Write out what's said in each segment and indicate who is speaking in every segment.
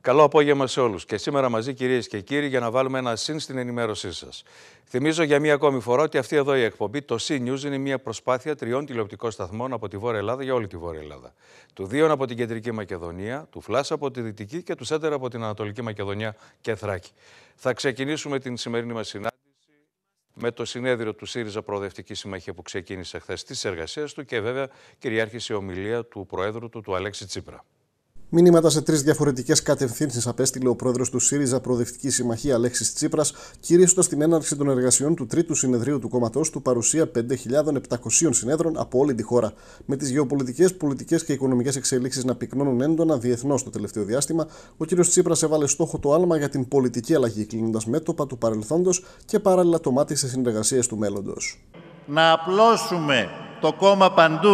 Speaker 1: Καλό απόγευμα σε όλους. Και σήμερα μαζί, κυρίες και κύριοι, για να βάλουμε ένα συν στην ενημέρωσή σας. Θυμίζω για μία ακόμη φορά ότι αυτή εδώ η εκπομπή, το C-News, είναι μία προσπάθεια 3 τηλεοπτικών σταθμών από τη Βόρεια Ελλάδα για όλη τη Βόρεια Ελλάδα. Του 2 από την Κεντρική Μακεδονία, του Φλάσσα από τη Δυτική και του Σέντερ από την Ανατολική Μακεδονία και Θράκη. Θα ξεκινήσουμε την σημερινή μας συνάντηση με το συνέδριο του ΣΥΡΙΖΑ Προοδευτική Συμμαχία που ξεκίνησε χθες στις εργασίες του και βέβαια κυριάρχησε η ομιλία του Προέδρου του Αλέξη Τσίπρα.
Speaker 2: Μηνύματα σε 3 διαφορετικές κατευθύνσεις απέστειλε ο πρόεδρος του ΣΥΡΙΖΑ Προοδευτική Συμμαχία Αλέξης Τσίπρας, κηρύσσοντας την έναρξη των εργασιών του τρίτου συνεδρίου του κόμματός του παρουσία 5.700 συνέδρων από όλη τη χώρα. Με τις γεωπολιτικές, πολιτικές και οικονομικές εξελίξεις να πυκνώνουν έντονα διεθνώς το τελευταίο διάστημα, ο κ. Τσίπρας έβαλε στόχο το άλμα για την πολιτική αλλαγή, κλείνοντας μέτωπα του παρελθόντος και παράλληλα το μάτι σε συνεργασίες του μέλλοντος.
Speaker 3: Να απλώσουμε το κόμμα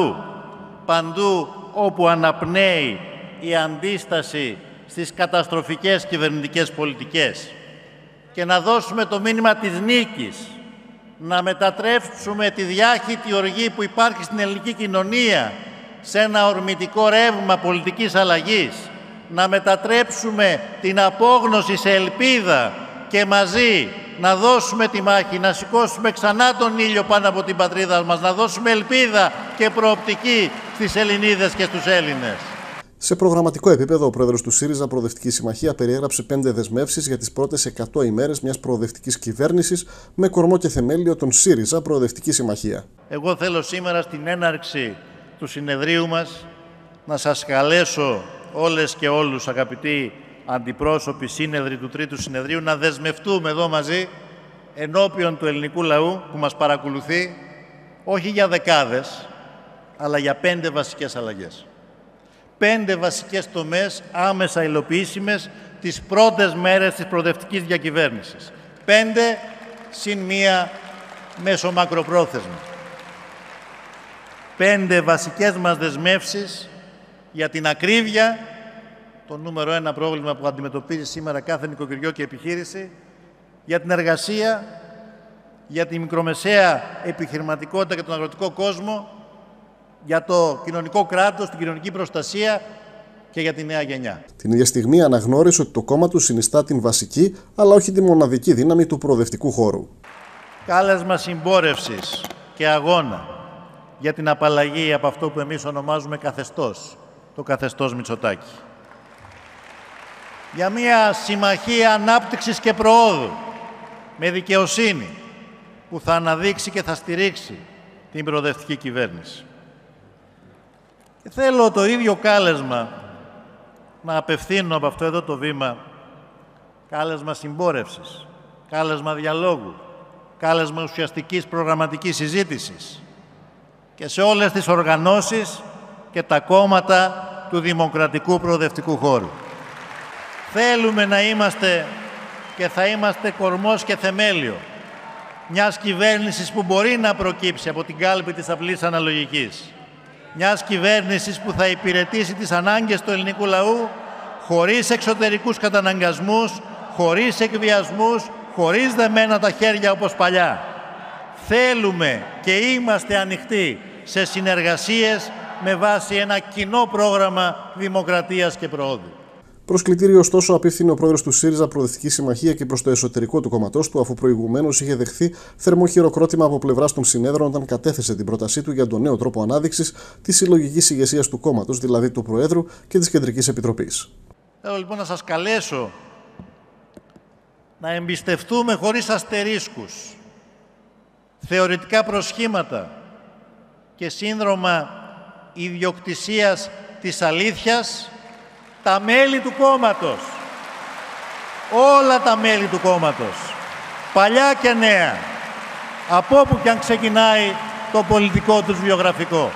Speaker 3: παντού όπου αναπνέει η αντίσταση στις καταστροφικές κυβερνητικές πολιτικές και να δώσουμε το μήνυμα της νίκης, να μετατρέψουμε τη διάχυτη οργή που υπάρχει στην ελληνική κοινωνία σε ένα ορμητικό ρεύμα πολιτικής αλλαγής, να μετατρέψουμε την απόγνωση σε ελπίδα και μαζί να δώσουμε τη μάχη, να σηκώσουμε ξανά τον ήλιο πάνω από την πατρίδα μας, να δώσουμε ελπίδα και προοπτική στις Ελληνίδες και στους Έλληνες.
Speaker 2: Σε προγραμματικό επίπεδο, ο πρόεδρος του ΣΥΡΙΖΑ Προοδευτική Συμμαχία περιέγραψε 5 δεσμεύσεις για τις πρώτες 100 ημέρες μιας προοδευτικής κυβέρνησης με κορμό και θεμέλιο τον ΣΥΡΙΖΑ Προοδευτική Συμμαχία.
Speaker 3: Εγώ θέλω σήμερα στην έναρξη του συνεδρίου μας να σας καλέσω όλες και όλους, αγαπητοί αντιπρόσωποι σύνεδροι του Τρίτου Συνεδρίου, να δεσμευτούμε εδώ μαζί ενώπιον του ελληνικού λαού που μας παρακολουθεί, όχι για δεκάδες, αλλά για 5 βασικές αλλαγές. 5 βασικές τομές άμεσα υλοποιήσιμες τις πρώτες μέρες της προοδευτικής διακυβέρνησης. 5 συν 1 μέσο-μακροπρόθεσμα. 5 βασικές μας δεσμεύσεις για την ακρίβεια, το νούμερο 1 πρόβλημα που αντιμετωπίζει σήμερα κάθε νοικοκυριό και επιχείρηση, για την εργασία, για τη μικρομεσαία επιχειρηματικότητα και τον αγροτικό κόσμο, για το κοινωνικό κράτος, την κοινωνική προστασία και για τη νέα γενιά.
Speaker 2: Την ίδια στιγμή αναγνώρισε ότι το κόμμα του συνιστά την βασική, αλλά όχι τη μοναδική δύναμη του προοδευτικού χώρου.
Speaker 3: Κάλεσμα συμπόρευσης και αγώνα για την απαλλαγή από αυτό που εμείς ονομάζουμε καθεστώς, το καθεστώς Μητσοτάκη. Για μια συμμαχία ανάπτυξης και προόδου, με δικαιοσύνη, που θα αναδείξει και θα στηρίξει την προοδευτική κυβέρνηση. Και θέλω το ίδιο κάλεσμα να απευθύνω από αυτό εδώ το βήμα, κάλεσμα συμπόρευσης, κάλεσμα διαλόγου, κάλεσμα ουσιαστικής προγραμματικής συζήτησης και σε όλες τις οργανώσεις και τα κόμματα του δημοκρατικού προοδευτικού χώρου. Θέλουμε να είμαστε και θα είμαστε κορμός και θεμέλιο μιας κυβέρνησης που μπορεί να προκύψει από την κάλπη της απλής αναλογικής. Μιας κυβέρνησης που θα υπηρετήσει τις ανάγκες του ελληνικού λαού χωρίς εξωτερικούς καταναγκασμούς, χωρίς εκβιασμούς, χωρίς δεμένα τα χέρια όπως παλιά. Θέλουμε και είμαστε ανοιχτοί σε συνεργασίες με βάση ένα κοινό πρόγραμμα δημοκρατίας και προόδου.
Speaker 2: Προσκλητήριο, ωστόσο, απίφθινε ο πρόεδρος του ΣΥΡΙΖΑ Προοδευτική Συμμαχία και προς το εσωτερικό του κόμματός του, αφού προηγουμένως είχε δεχθεί θερμό χειροκρότημα από πλευράς των συνέδρων όταν κατέθεσε την πρότασή του για τον νέο τρόπο ανάδειξης της συλλογικής ηγεσίας του κόμματος, δηλαδή του Προέδρου και της Κεντρικής Επιτροπής.
Speaker 3: Θέλω λοιπόν να σας καλέσω να εμπιστευτούμε χωρίς αστερίσκους, θεωρητικά προσχήματα και σύνδρομα ιδιοκτησίας της αλήθειας τα μέλη του κόμματος, όλα τα μέλη του κόμματος, παλιά και νέα, από όπου και αν ξεκινάει το πολιτικό τους βιογραφικό.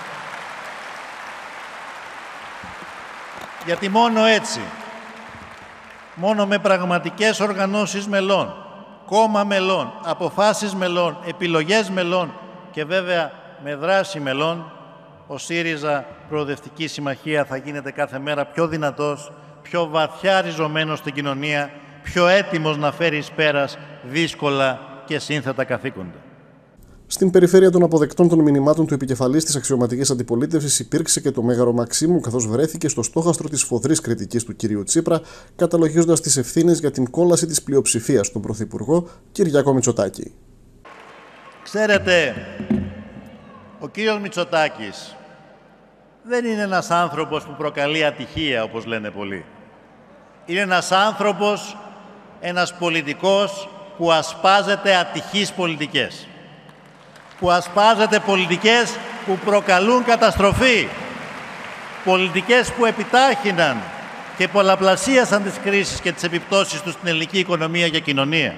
Speaker 3: Γιατί μόνο έτσι, μόνο με πραγματικές οργανώσεις μελών, κόμμα μελών, αποφάσεις μελών, επιλογές μελών και βέβαια με δράση μελών, ο ΣΥΡΙΖΑ Προοδευτική Συμμαχία θα γίνεται κάθε μέρα πιο δυνατός, πιο βαθιά ριζωμένος στην κοινωνία, πιο έτοιμος να φέρει εις πέρας δύσκολα και σύνθετα καθήκοντα.
Speaker 2: Στην περιφέρεια των αποδεκτών των μηνυμάτων του επικεφαλής της αξιωματικής αντιπολίτευσης υπήρξε και το Μέγαρο Μαξίμου, καθώς βρέθηκε στο στόχαστρο της σφοδρής κριτικής του κ. Τσίπρα, καταλογίζοντας τις ευθύνες για την κόλαση της πλειοψηφίας στον Πρωθυπουργό Κυριάκο Μητσοτάκη.
Speaker 3: Ξέρετε, ο κύριος Μητσοτάκης δεν είναι ένας άνθρωπος που προκαλεί ατυχία, όπως λένε πολλοί. Είναι ένας άνθρωπος, ένας πολιτικός που ασπάζεται ατυχείς πολιτικές. Που ασπάζεται πολιτικές που προκαλούν καταστροφή. Πολιτικές που επιτάχυναν και πολλαπλασίασαν τις κρίσεις και τις επιπτώσεις τους στην ελληνική οικονομία και κοινωνία.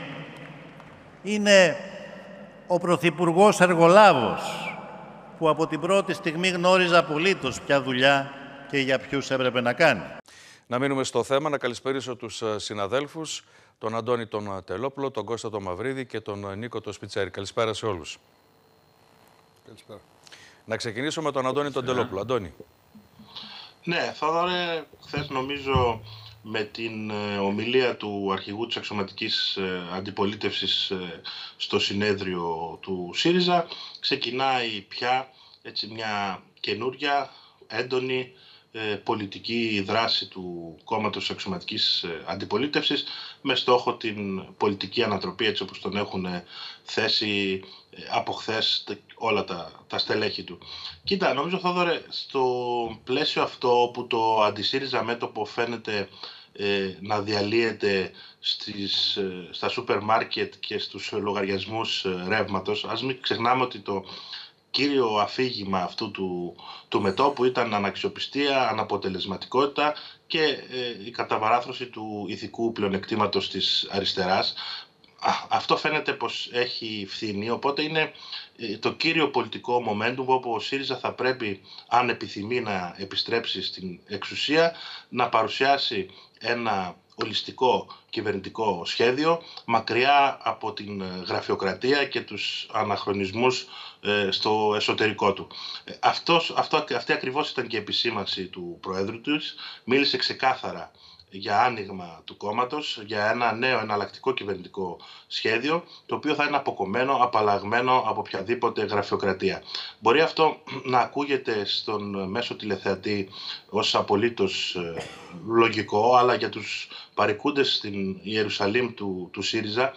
Speaker 3: Είναι ο Πρωθυπουργός εργολάβος που από την πρώτη στιγμή γνώριζε απολύτως ποια δουλειά και για ποιους έπρεπε να κάνει.
Speaker 1: Να μείνουμε στο θέμα, να καλησπερίσω τους συναδέλφους, τον Αντώνη τον Τελόπουλο, τον Κώστα τον Μαυρίδη και τον Νίκο τον Σπιτσέρη. Καλησπέρα σε όλους.
Speaker 4: Καλησπέρα.
Speaker 1: Να ξεκινήσω με τον Αντώνη τον Τελόπουλο. Αντώνη.
Speaker 5: Ναι, Θόδωρε, χθες νομίζω με την ομιλία του αρχηγού της αξιωματικής αντιπολίτευσης στο συνέδριο του ΣΥΡΙΖΑ ξεκινάει πια έτσι μια καινούρια, έντονη πολιτική δράση του κόμματος της αξιωματικής αντιπολίτευσης με στόχο την πολιτική ανατροπή, έτσι όπως τον έχουν θέσει από χθες όλα τα στελέχη του. Κοίτα, νομίζω, Θόδωρε, στο πλαίσιο αυτό όπου το αντισύριζα μέτωπο φαίνεται να διαλύεται στα σούπερ μάρκετ και στους λογαριασμούς ρεύματος, ας μην ξεχνάμε ότι το κύριο αφήγημα αυτού του μετώπου ήταν αναξιοπιστία, αναποτελεσματικότητα και η καταβαράθρωση του ηθικού πλεονεκτήματος της αριστεράς. Αυτό φαίνεται πως έχει φθήνει, οπότε είναι το κύριο πολιτικό momentum όπου ο ΣΥΡΙΖΑ θα πρέπει, αν επιθυμεί να επιστρέψει στην εξουσία, να παρουσιάσει ένα ολιστικό κυβερνητικό σχέδιο μακριά από την γραφειοκρατία και τους αναχρονισμούς στο εσωτερικό του. Αυτή ακριβώς ήταν και η επισήμανση του Προέδρου τους. Μίλησε ξεκάθαρα για άνοιγμα του κόμματος, για ένα νέο εναλλακτικό κυβερνητικό σχέδιο, το οποίο θα είναι αποκομμένο, απαλλαγμένο από οποιαδήποτε γραφειοκρατία. Μπορεί αυτό να ακούγεται στον μέσο τηλεθεατή ως απολύτως λογικό, αλλά για τους παρικούντες στην Ιερουσαλήμ του ΣΥΡΙΖΑ,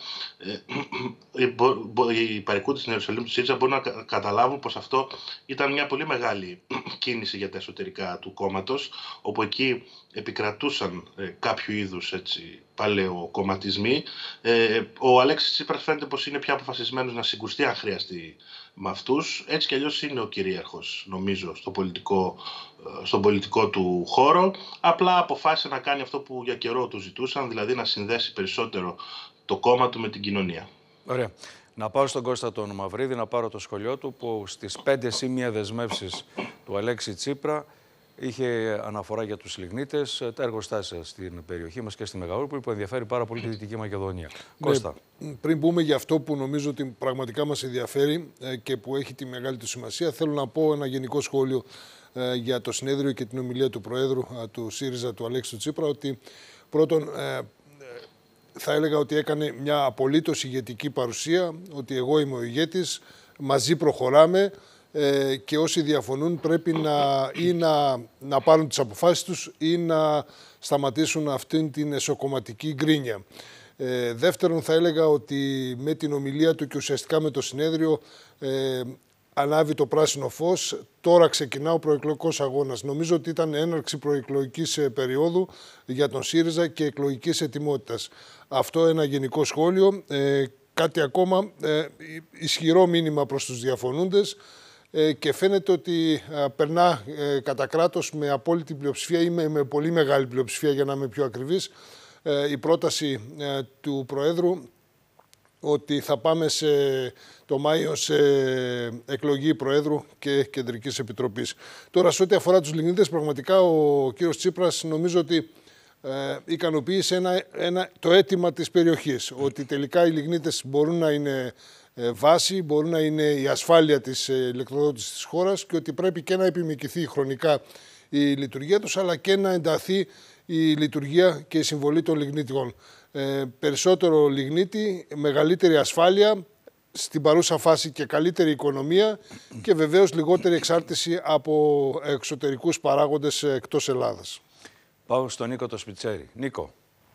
Speaker 5: οι παρικούντες στην Ιερουσαλήμ του ΣΥΡΙΖΑ μπορούν να καταλάβουν πως αυτό ήταν μια πολύ μεγάλη κίνηση για τα εσωτερικά του κόμματος, όπου εκεί επικρατούσαν κάποιο είδους παλαιοκομματισμοί. Ο Αλέξης Τσίπρας φαίνεται πως είναι πια αποφασισμένος να συγκουστεί αν χρειαστεί με αυτούς. Έτσι κι αλλιώς είναι ο κυρίαρχος, νομίζω, στον πολιτικό του χώρο. Απλά αποφάσισε να κάνει αυτό που για καιρό του ζητούσαν, δηλαδή να συνδέσει περισσότερο το κόμμα του με την κοινωνία.
Speaker 1: Ωραία. Να πάω στον Κώστα τον Μαυρίδη, να πάρω το σχολείο του, που στις 5 σημεία δεσμεύσεις του Αλέξη Τσίπρα είχε αναφορά για τους λιγνίτες, τα εργοστάσια στην περιοχή μας και στη Μεγαούρπολη, που ενδιαφέρει πάρα πολύ τη Δυτική Μακεδονία. Ναι, Κώστα.
Speaker 4: Πριν πούμε για αυτό που νομίζω ότι πραγματικά μας ενδιαφέρει και που έχει τη μεγάλη του σημασία, θέλω να πω ένα γενικό σχόλιο για το συνέδριο και την ομιλία του Προέδρου του ΣΥΡΙΖΑ, του Αλέξη Τσίπρα, ότι πρώτον θα έλεγα ότι έκανε μια απολύτως ηγετική παρουσία, ότι εγώ είμαι ο ηγέτης, μαζί προχωράμε, και όσοι διαφωνούν πρέπει να πάρουν τις αποφάσεις τους ή να σταματήσουν αυτήν την εσωκομματική γκρίνια. Δεύτερον, θα έλεγα ότι με την ομιλία του και ουσιαστικά με το συνέδριο ανάβει το πράσινο φως. Τώρα ξεκινά ο προεκλογικός αγώνας. Νομίζω ότι ήταν έναρξη προεκλογικής περίοδου για τον ΣΥΡΙΖΑ και εκλογικής ετοιμότητας. Αυτό ένα γενικό σχόλιο. Κάτι ακόμα, ισχυρό μήνυμα προς τους διαφωνούντες. Και φαίνεται ότι περνά κατά κράτος με απόλυτη πλειοψηφία ή με πολύ μεγάλη πλειοψηφία, για να είμαι πιο ακριβής, η πρόταση του Προέδρου ότι θα πάμε το Μάιο σε εκλογή Προέδρου και Κεντρικής Επιτροπής. Τώρα, σε ό,τι αφορά τους λιγνίτες, πραγματικά ο κύριος Τσίπρας νομίζω ότι ικανοποίησε το αίτημα της περιοχής, ότι τελικά οι λιγνίτες μπορούν να είναι βάση, μπορούν να είναι η ασφάλεια της ηλεκτροδότησης της χώρας και ότι πρέπει και να επιμικηθεί χρονικά η λειτουργία τους, αλλά και να ενταθεί η λειτουργία και η συμβολή των λιγνητικών. Περισσότερο λιγνίτη, μεγαλύτερη ασφάλεια, στην παρούσα φάση και καλύτερη οικονομία και βεβαίως λιγότερη εξάρτηση από εξωτερικούς παράγοντες εκτός Ελλάδας.
Speaker 1: Πάω στον Νίκο το Σπιτσέρη. Νίκο.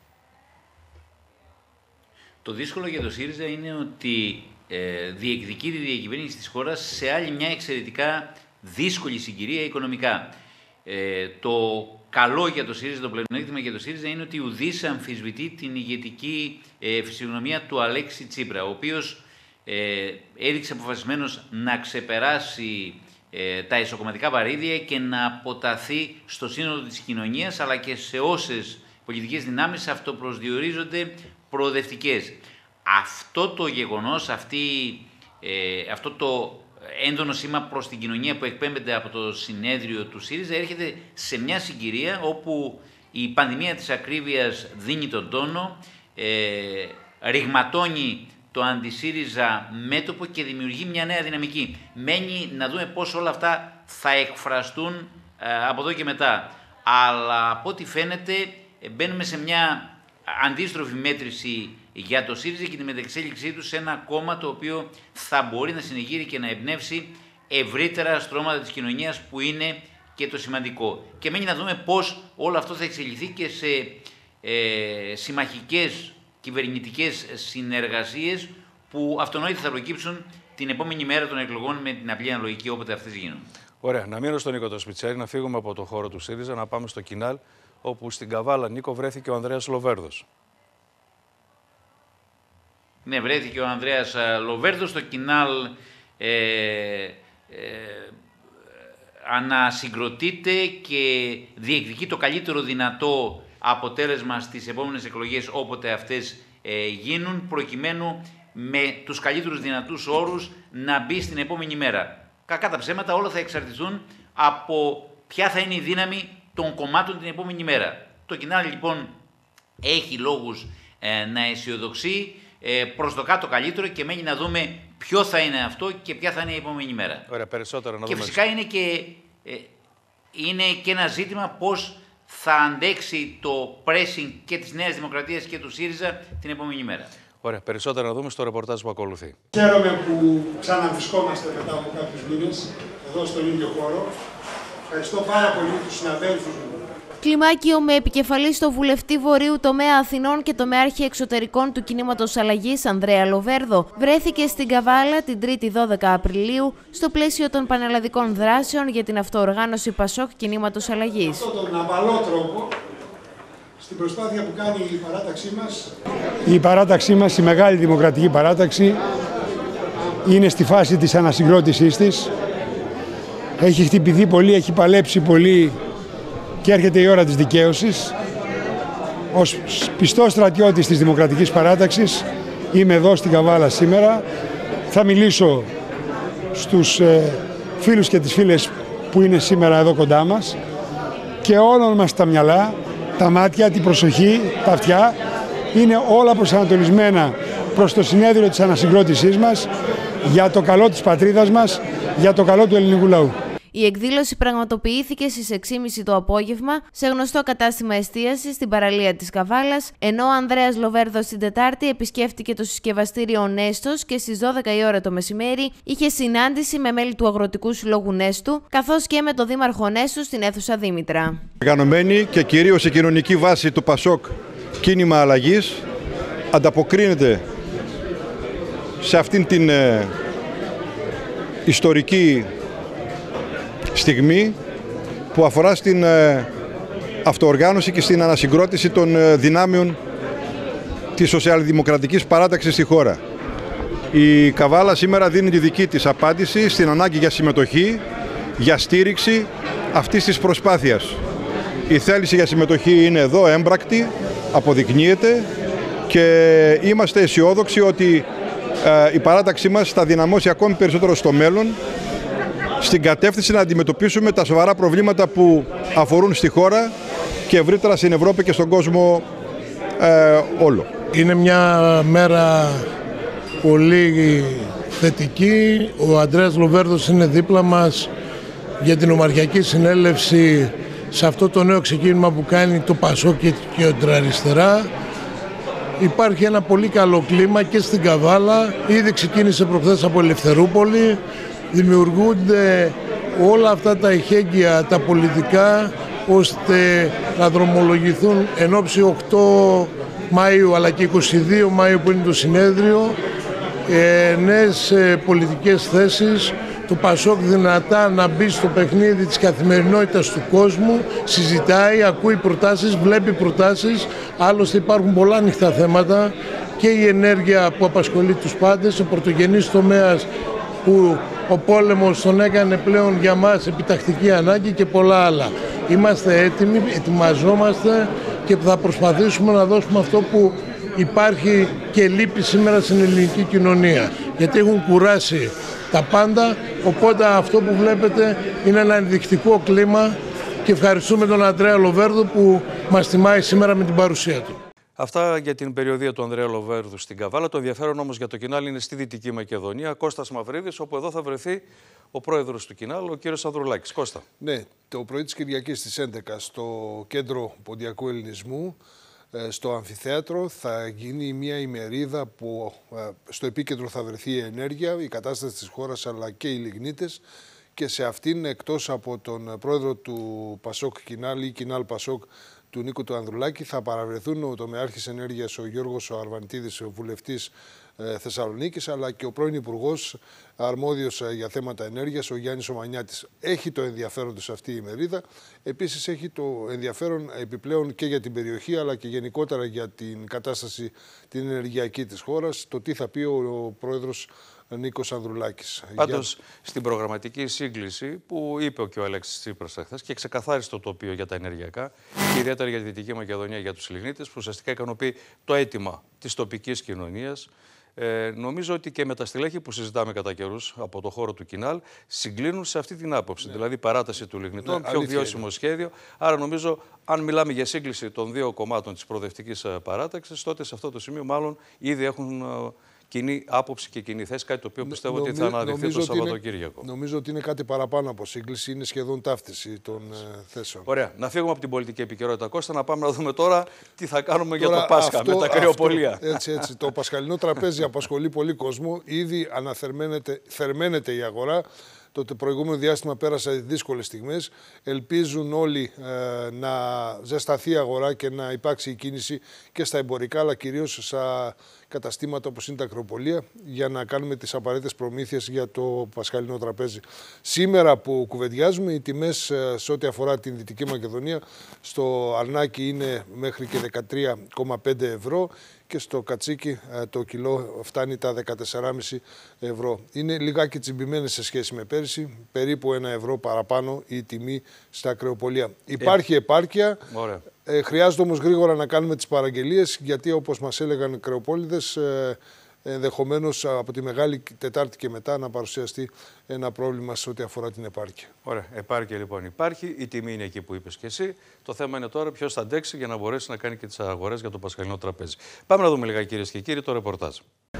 Speaker 6: Το δύσκολο για το ΣΥΡΙΖΑ είναι ότι διεκδικεί τη διακυβέρνηση της χώρας σε άλλη μια εξαιρετικά δύσκολη συγκυρία οικονομικά. Το καλό για το ΣΥΡΙΖΑ, το πλεονέκτημα για το ΣΥΡΙΖΑ είναι ότι ουδής αμφισβητεί την ηγετική φυσιογνωμία του Αλέξη Τσίπρα, ο οποίος έδειξε αποφασισμένος να ξεπεράσει τα ισοκομματικά βαρύδια και να αποταθεί στο σύνολο της κοινωνίας, αλλά και σε όσες πολιτικές δυνάμεις αυτοπροσδιορίζονται προοδευτικές. Αυτό το γεγονός, αυτό το έντονο σήμα προς την κοινωνία που εκπέμπεται από το συνέδριο του ΣΥΡΙΖΑ έρχεται σε μια συγκυρία όπου η πανδημία της ακρίβειας δίνει τον τόνο, ρηγματώνει το αντι-ΣΥΡΙΖΑ μέτωπο και δημιουργεί μια νέα δυναμική. Μένει να δούμε πώς όλα αυτά θα εκφραστούν από εδώ και μετά. Αλλά από ό,τι φαίνεται μπαίνουμε σε μια αντίστροφη μέτρηση για το ΣΥΡΙΖΑ και τη μετεξέλιξή του σε ένα κόμμα το οποίο θα μπορεί να συνεγείρει και να εμπνεύσει ευρύτερα στρώματα της κοινωνίας, που είναι και το σημαντικό. Και μένει να δούμε πώς όλο αυτό θα εξελιχθεί και σε συμμαχικές κυβερνητικές συνεργασίες που αυτονόητα θα προκύψουν την επόμενη μέρα των εκλογών με την απλή αναλογική όποτε αυτές γίνουν.
Speaker 1: Ωραία. Να μείνω στον Νίκο το Σπιτσέρη, να φύγουμε από το χώρο του ΣΥΡΙΖΑ, να πάμε στο Κινάλ, όπου στην Καβάλα, Νίκο, βρέθηκε ο Ανδρέας Λοβέρδος.
Speaker 6: Ναι, βρέθηκε ο Ανδρέας Λοβέρδος στο Κινάλ. Ανασυγκροτείται και διεκδικεί το καλύτερο δυνατό αποτέλεσμα στις επόμενες εκλογές όποτε αυτές γίνουν, προκειμένου με τους καλύτερους δυνατούς όρους να μπει στην επόμενη μέρα. Κακά τα ψέματα, όλα θα εξαρτηθούν από ποια θα είναι η δύναμη των κομμάτων την επόμενη μέρα. Το Κινάλ λοιπόν έχει λόγους να αισιοδοξεί, προσδοκά το καλύτερο και μένει να δούμε ποιο θα είναι αυτό και ποια θα είναι η επόμενη μέρα.
Speaker 1: Ωραία, περισσότερα να
Speaker 6: και
Speaker 1: δούμε.
Speaker 6: Φυσικά είναι και ένα ζήτημα πώς θα αντέξει το pressing και της Νέας Δημοκρατίας και του ΣΥΡΙΖΑ την επόμενη μέρα.
Speaker 1: Ωραία, περισσότερα να δούμε στο ρεπορτάζ που ακολουθεί.
Speaker 7: Χαίρομαι που ξαναβρισκόμαστε μετά από κάποιους μήνες εδώ στον ίδιο χώρο. Ευχαριστώ πάρα πολύ τους συναδέλφους μου.
Speaker 8: Κλιμάκιο με επικεφαλή στο βουλευτή Βορείου τομέα Αθηνών και τομέαρχη εξωτερικών του Κινήματος Αλλαγής Ανδρέα Λοβέρδο βρέθηκε στην Καβάλα την 3η 12 Απριλίου στο πλαίσιο των πανελλαδικών δράσεων για την αυτοοργάνωση Πασόκ Κινήματος Αλλαγής.
Speaker 7: Με αυτόν τον απαλό τρόπο, στην προσπάθεια που κάνει η παράταξή μας. Η παράταξή μας, η μεγάλη δημοκρατική παράταξη, είναι στη φάση της ανασυγκρότησής της. Έχει χτυπηθεί πολύ, έχει παλέψει πολύ και έρχεται η ώρα της δικαίωσης. Ως πιστός στρατιώτης της Δημοκρατικής Παράταξης είμαι εδώ στην Καβάλα σήμερα. Θα μιλήσω στους φίλους και τις φίλες που είναι σήμερα εδώ κοντά μας και όλων μας τα μυαλά, τα μάτια, την προσοχή, τα αυτιά είναι όλα προσανατολισμένα προς το συνέδριο της ανασυγκρότησής μας για το καλό της πατρίδας μας, για το καλό του ελληνικού λαού.
Speaker 8: Η εκδήλωση πραγματοποιήθηκε στις 6.30 το απόγευμα σε γνωστό κατάστημα εστίασης στην παραλία της Καβάλας, ενώ ο Ανδρέας Λοβέρδος την Τετάρτη επισκέφτηκε το συσκευαστήριο Νέστος και στις 12 η ώρα το μεσημέρι είχε συνάντηση με μέλη του Αγροτικού Συλλόγου Νέστου, καθώς και με το Δήμαρχο Νέστου στην αίθουσα Δήμητρα.
Speaker 9: Οργανωμένη και κυρίως η κοινωνική βάση του Πασόκ Κίνημα Αλλαγής ανταποκρίνεται σε αυτήν την ιστορική στιγμή που αφορά στην αυτοοργάνωση και στην ανασυγκρότηση των δυνάμεων της σοσιαλδημοκρατικής παράταξης στη χώρα. Η Καβάλα σήμερα δίνει τη δική της απάντηση στην ανάγκη για συμμετοχή, για στήριξη αυτής της προσπάθειας. Η θέληση για συμμετοχή είναι εδώ έμπρακτη, αποδεικνύεται και είμαστε αισιόδοξοι ότι η παράταξή μας θα δυναμώσει ακόμη περισσότερο στο μέλλον στην κατεύθυνση να αντιμετωπίσουμε τα σοβαρά προβλήματα που αφορούν στη χώρα και ευρύτερα στην Ευρώπη και στον κόσμο όλο.
Speaker 10: Είναι μια μέρα πολύ θετική. Ο Ανδρέας Λοβέρδος είναι δίπλα μας για την Ομαρχιακή Συνέλευση σε αυτό το νέο ξεκίνημα που κάνει το Πασόκ και η κεντροαριστερά. υπάρχει ένα πολύ καλό κλίμα και στην Καβάλα. Ήδη ξεκίνησε προχθές από Ελευθερούπολη. Δημιουργούνται όλα αυτά τα εχέγγυα, τα πολιτικά, ώστε να δρομολογηθούν εν ώψη 8 Μαΐου αλλά και 22 Μαΐου που είναι το συνέδριο, νέες πολιτικές θέσεις, το Πασόκ δυνατά να μπει στο παιχνίδι της καθημερινότητας του κόσμου, συζητάει, ακούει προτάσεις, βλέπει προτάσεις, άλλωστε υπάρχουν πολλά ανοιχτά θέματα και η ενέργεια που απασχολεί τους πάντες, ο πρωτογενής τομέας που ο πόλεμος τον έκανε πλέον για μας επιτακτική ανάγκη και πολλά άλλα. Είμαστε έτοιμοι, ετοιμαζόμαστε και θα προσπαθήσουμε να δώσουμε αυτό που υπάρχει και λείπει σήμερα στην ελληνική κοινωνία. Γιατί έχουν κουράσει τα πάντα, οπότε αυτό που βλέπετε είναι ένα ενδεικτικό κλίμα και ευχαριστούμε τον Ανδρέα Λοβέρδο που μας τιμάει σήμερα με την παρουσία του.
Speaker 1: Αυτά για την περιοδεία του Ανδρέα Λοβέρδου στην Καβάλα. Το ενδιαφέρον όμως για το Κινάλ είναι στη Δυτική Μακεδονία. Κώστας Μαυρίδης, όπου εδώ θα βρεθεί ο πρόεδρος του Κινάλ, ο κύριος Ανδρουλάκης. Κώστα.
Speaker 4: Ναι, το πρωί της Κυριακής στις 11 στο Κέντρο Ποντιακού Ελληνισμού, στο Αμφιθέατρο, θα γίνει μια ημερίδα που στο επίκεντρο θα βρεθεί η ενέργεια, η κατάσταση της χώρας αλλά και οι λιγνίτες, και σε αυτήν, εκτός από τον πρόεδρο του Πασόκ Κινάλ ή Κινάλ Πασόκ, του Νίκου του Ανδρουλάκη, θα παραβρεθούν ο τομεάρχης ενέργειας ο Γιώργος Αρβανιτίδης, ο βουλευτής Θεσσαλονίκης, αλλά και ο πρώην Υπουργός αρμόδιος για θέματα ενέργειας, ο Γιάννης Ομανιάτης. Έχει το ενδιαφέρον του σε αυτή η ημερίδα. Επίσης έχει το ενδιαφέρον επιπλέον και για την περιοχή, αλλά και γενικότερα για την κατάσταση την ενεργειακή της χώρας, το τι θα πει ο πρόεδρος Νίκος Ανδρουλάκης.
Speaker 1: Πάντως, στην προγραμματική σύγκληση που είπε και ο Αλέξης Τσίπρας χθες και ξεκαθάρισε το τοπίο για τα ενεργειακά, και ιδιαίτερα για τη Δυτική Μακεδονία, για τους λιγνίτες, που ουσιαστικά ικανοποιεί το αίτημα της τοπικής κοινωνίας. Νομίζω ότι και με τα στελέχη που συζητάμε κατά καιρούς από το χώρο του Κινάλ συγκλίνουν σε αυτή την άποψη. Ναι. Δηλαδή παράταση του λιγνητών, πιο βιώσιμο είναι σχέδιο. Άρα νομίζω, αν μιλάμε για σύγκληση των δύο κομμάτων της προοδευτικής παράταξης, τότε σε αυτό το σημείο μάλλον ήδη έχουν κοινή άποψη και κοινή θέση, κάτι το οποίο πιστεύω ότι θα αναδειχθεί το Σαββατοκύριακο.
Speaker 4: Νομίζω ότι είναι κάτι παραπάνω από σύγκληση, είναι σχεδόν ταύτιση των θέσεων.
Speaker 1: Ωραία. Να φύγουμε από την πολιτική επικαιρότητα, Κώστα, να πάμε να δούμε τώρα τι θα κάνουμε για το Πάσχα με τα κρεοπολία.
Speaker 4: Έτσι. Το πασχαλινό τραπέζι απασχολεί πολύ κόσμο. Ήδη θερμαίνεται η αγορά. Το προηγούμενο διάστημα πέρασε δύσκολες στιγμές. Ελπίζουν όλοι να ζεσταθεί η αγορά και να υπάρξει η κίνηση και στα εμπορικά, αλλά κυρίως στα καταστήματα όπως είναι τα κρεοπολία, για να κάνουμε τις απαραίτητες προμήθειες για το πασχαλινό τραπέζι. Σήμερα που κουβεντιάζουμε, οι τιμές σε ό,τι αφορά την Δυτική Μακεδονία στο αρνάκι είναι μέχρι και 13,5 ευρώ και στο κατσίκι το κιλό φτάνει τα 14,5 ευρώ. Είναι λιγάκι τσιμπημένες σε σχέση με πέρυσι, περίπου 1 ευρώ παραπάνω η τιμή στα κρεοπολία. Υπάρχει επάρκεια.
Speaker 1: Ωραία.
Speaker 4: Χρειάζεται όμως γρήγορα να κάνουμε τις παραγγελίες, γιατί όπως μας έλεγαν οι κρεοπόληδες, ενδεχομένως από τη Μεγάλη Τετάρτη και μετά να παρουσιαστεί ένα πρόβλημα σε ό,τι αφορά την επάρκεια.
Speaker 1: Ωραία. Επάρκεια λοιπόν υπάρχει. Η τιμή είναι εκεί που είπες και εσύ. Το θέμα είναι τώρα ποιος θα αντέξει για να μπορέσει να κάνει και τις αγορές για το πασχαλινό τραπέζι. Πάμε να δούμε λίγα, κυρίες και κύριοι, το ρεπορτάζ.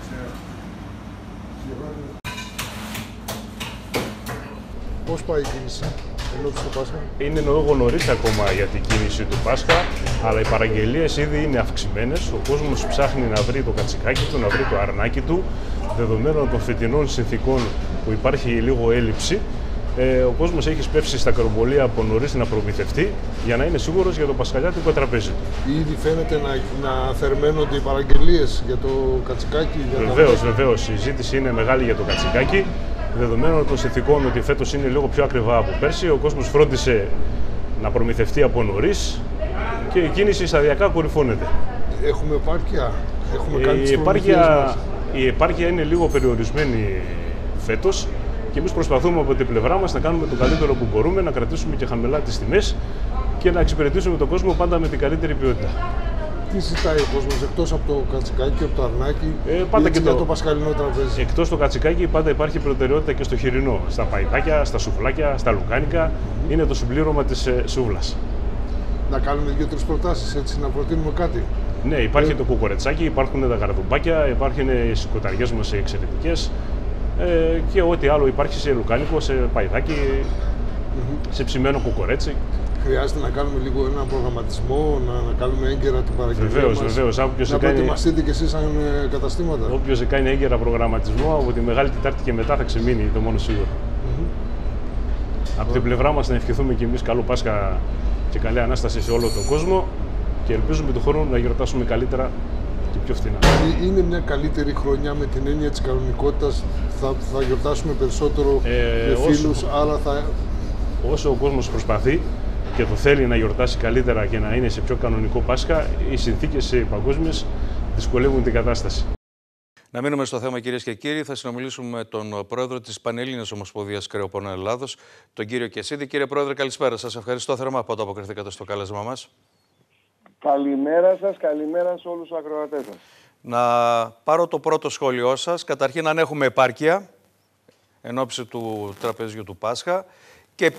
Speaker 4: Πώς πάει η κίνηση ενόψει του Πάσχα?
Speaker 11: Είναι λίγο νωρίς ακόμα για την κίνηση του Πάσχα, αλλά οι παραγγελίες ήδη είναι αυξημένες. Ο κόσμος ψάχνει να βρει το κατσικάκι του, να βρει το αρνάκι του. Δεδομένων των φετινών συνθήκων που υπάρχει λίγο έλλειψη, ο κόσμος έχει σπεύσει στα κρεοπολία από νωρίς να προμηθευτεί για να είναι σίγουρος για το πασχαλιάτικο τραπέζι του.
Speaker 4: Ήδη φαίνεται να θερμαίνονται οι παραγγελίες για το κατσικάκι.
Speaker 11: Βεβαίως. Η ζήτηση είναι μεγάλη για το κατσικάκι. Δεδομένων των συνθηκών ότι φέτος είναι λίγο πιο ακριβά από πέρσι, ο κόσμος φρόντισε να προμηθευτεί από νωρίς και η κίνηση σταδιακά κορυφώνεται.
Speaker 4: Έχουμε επάρκεια, έχουμε κάνει τις προμηθείες μας.
Speaker 11: Η επάρκεια είναι λίγο περιορισμένη φέτος και εμείς προσπαθούμε από την πλευρά μας να κάνουμε το καλύτερο που μπορούμε, να κρατήσουμε και χαμηλά τις τιμές και να εξυπηρετήσουμε τον κόσμο πάντα με την καλύτερη ποιότητα.
Speaker 4: Τι ζητάει ο κόσμος εκτός από το κατσικάκι, από το αρνάκι,
Speaker 11: πάντα και
Speaker 4: το πασχαλινό τραπέζι?
Speaker 11: Εκτός το κατσικάκι πάντα υπάρχει προτεραιότητα και στο χοιρινό, στα παϊδάκια, στα σουβλάκια, στα λουκάνικα. Είναι το συμπλήρωμα της σούβλας.
Speaker 4: Να κάνουμε 2-3 προτάσεις, έτσι, να προτείνουμε κάτι.
Speaker 11: Ναι, υπάρχει το κουκορετσάκι, υπάρχουν τα γαρδουμπάκια, υπάρχουν οι σκοταριές μας εξαιρετικές και ό,τι άλλο υπάρχει σε λουκάνικο, σε παϊδάκι, σε ψημένο κουκορέτσι.
Speaker 4: χρειάζεται να κάνουμε λίγο έναν προγραμματισμό, να κάνουμε έγκαιρα την παραγγελία μας.
Speaker 11: Βεβαίως.
Speaker 4: Να προετοιμαστείτε και εσείς σαν καταστήματα.
Speaker 11: Όποιος κάνει έγκαιρα προγραμματισμό, από τη Μεγάλη Τετάρτη και μετά θα ξεμείνει, το μόνο σίγουρο. Από την πλευρά μας να ευχηθούμε και εμείς καλό Πάσχα και καλή Ανάσταση σε όλο τον κόσμο και ελπίζουμε του χρόνου να γιορτάσουμε καλύτερα και πιο φθηνά.
Speaker 4: Είναι μια καλύτερη χρονιά με την έννοια της κανονικότητας, θα γιορτάσουμε περισσότερο με φίλους, αλλά
Speaker 11: όσο ο κόσμος προσπαθεί και το θέλει να γιορτάσει καλύτερα και να είναι σε πιο κανονικό Πάσχα, οι συνθήκες παγκόσμιες δυσκολεύουν την κατάσταση.
Speaker 1: Να μείνουμε στο θέμα, κυρίες και κύριοι. Θα συνομιλήσουμε με τον πρόεδρο της Πανελλήνιας Ομοσπονδίας Κρεοπονών Ελλάδος, τον κύριο Κεσίδη. Κύριε Πρόεδρε, καλησπέρα. Σας ευχαριστώ θερμά που αποκριθήκατε στο κάλεσμά μας.
Speaker 12: Καλημέρα σας, καλημέρα σε όλους τους ακροατές σας.
Speaker 1: Να πάρω το πρώτο σχόλιο σας. Καταρχήν, αν έχουμε επάρκεια εν ώψη του τραπεζιού του Πάσχα και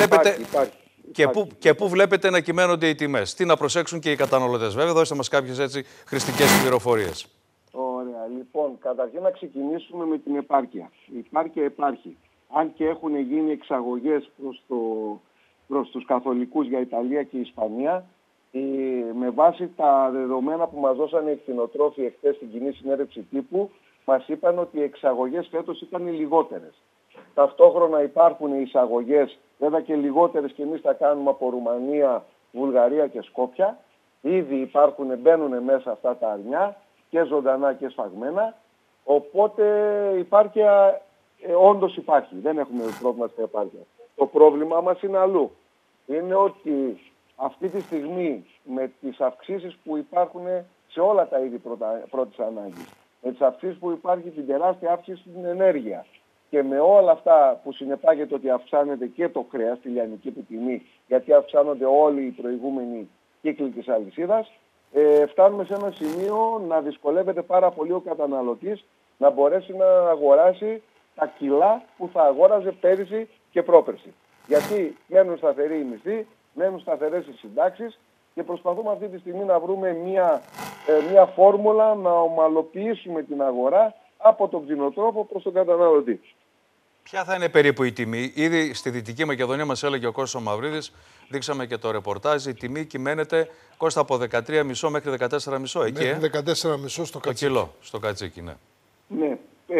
Speaker 1: πού βλέπετε να κυμαίνονται οι τιμές. Τι να προσέξουν και οι καταναλωτές. Βέβαια, δώστε μας κάποιες έτσι χρηστικές πληροφορίες.
Speaker 12: Ωραία. Λοιπόν, καταρχήν να ξεκινήσουμε με την επάρκεια. Η επάρκεια υπάρχει. Αν και έχουν γίνει εξαγωγές προς τους καθολικούς για Ιταλία και Ισπανία, με βάση τα δεδομένα που μας δώσανε οι κτηνοτρόφοι εχθές στην κοινή συνέντευξη τύπου, μας είπαν ότι οι εξαγωγές φέτος ήταν οι λιγότερες. Ταυτόχρονα υπάρχουν εισαγωγές, βέβαια και λιγότερες, και εμείς τα κάνουμε από Ρουμανία, Βουλγαρία και Σκόπια. Ήδη μπαίνουν μέσα αυτά τα αρνιά, και ζωντανά και σφαγμένα. Οπότε επάρκεια όντως υπάρχει. Δεν έχουμε πρόβλημα στην επάρκεια. Το πρόβλημα μας είναι αλλού. Είναι ότι αυτή τη στιγμή με τις αυξήσεις που υπάρχουν σε όλα τα είδη πρώτης ανάγκης, με τις αυξήσεις που υπάρχει, την τεράστια αύξηση στην ενέργεια και με όλα αυτά που συνεπάγεται ότι αυξάνεται και το κρέας, τη λιανική του τιμή, γιατί αυξάνονται όλοι οι προηγούμενοι κύκλοι της αλυσίδας, φτάνουμε σε ένα σημείο να δυσκολεύεται πάρα πολύ ο καταναλωτής να μπορέσει να αγοράσει τα κιλά που θα αγόραζε πέρυσι και πρόπερσι. Γιατί μένουν σταθεροί οι μισθοί, μένουν σταθερές οι συντάξεις και προσπαθούμε αυτή τη στιγμή να βρούμε μια φόρμουλα να ομαλοποιήσουμε την αγορά από τον κτηνοτρόφο προς τον καταναλωτή.
Speaker 1: Ποια θα είναι περίπου η τιμή? Ήδη στη Δυτική Μακεδονία μας έλεγε ο Κώστας Μαυρίδης, δείξαμε και το ρεπορτάζ, η τιμή κυμαίνεται, Κώστα, από 13,5 μέχρι 14,5 εκεί.
Speaker 4: Μέχρι 14,5 στο κατσίκι.
Speaker 1: Το κιλό, στο κατσίκι, ναι.
Speaker 12: Ναι.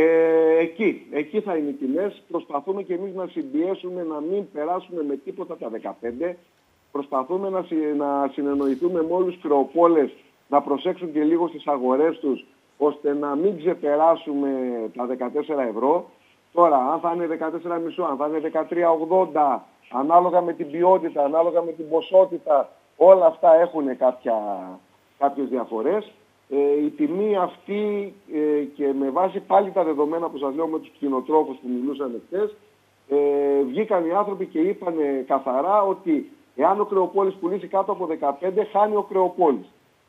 Speaker 12: Εκεί θα είναι οι τιμές. Προσπαθούμε και εμείς να συμπιέσουμε να μην περάσουμε με τίποτα τα 15. Προσπαθούμε να συνεννοηθούμε με όλους τους κρεοπόλες να προσέξουν και λίγο στις αγορές τους, ώστε να μην ξεπεράσουμε τα 14 ευρώ. Τώρα, αν θα είναι 14,5, αν θα είναι 13,80, ανάλογα με την ποιότητα, ανάλογα με την ποσότητα, όλα αυτά έχουν κάποιες διαφορές. Η τιμή αυτή και με βάση πάλι τα δεδομένα που σας λέω με τους κτηνοτρόφους που μιλούσαν χθες, βγήκαν οι άνθρωποι και είπαν καθαρά ότι εάν ο κρεοπόλης πουλήσει κάτω από 15, χάνει ο κρεοπόλης.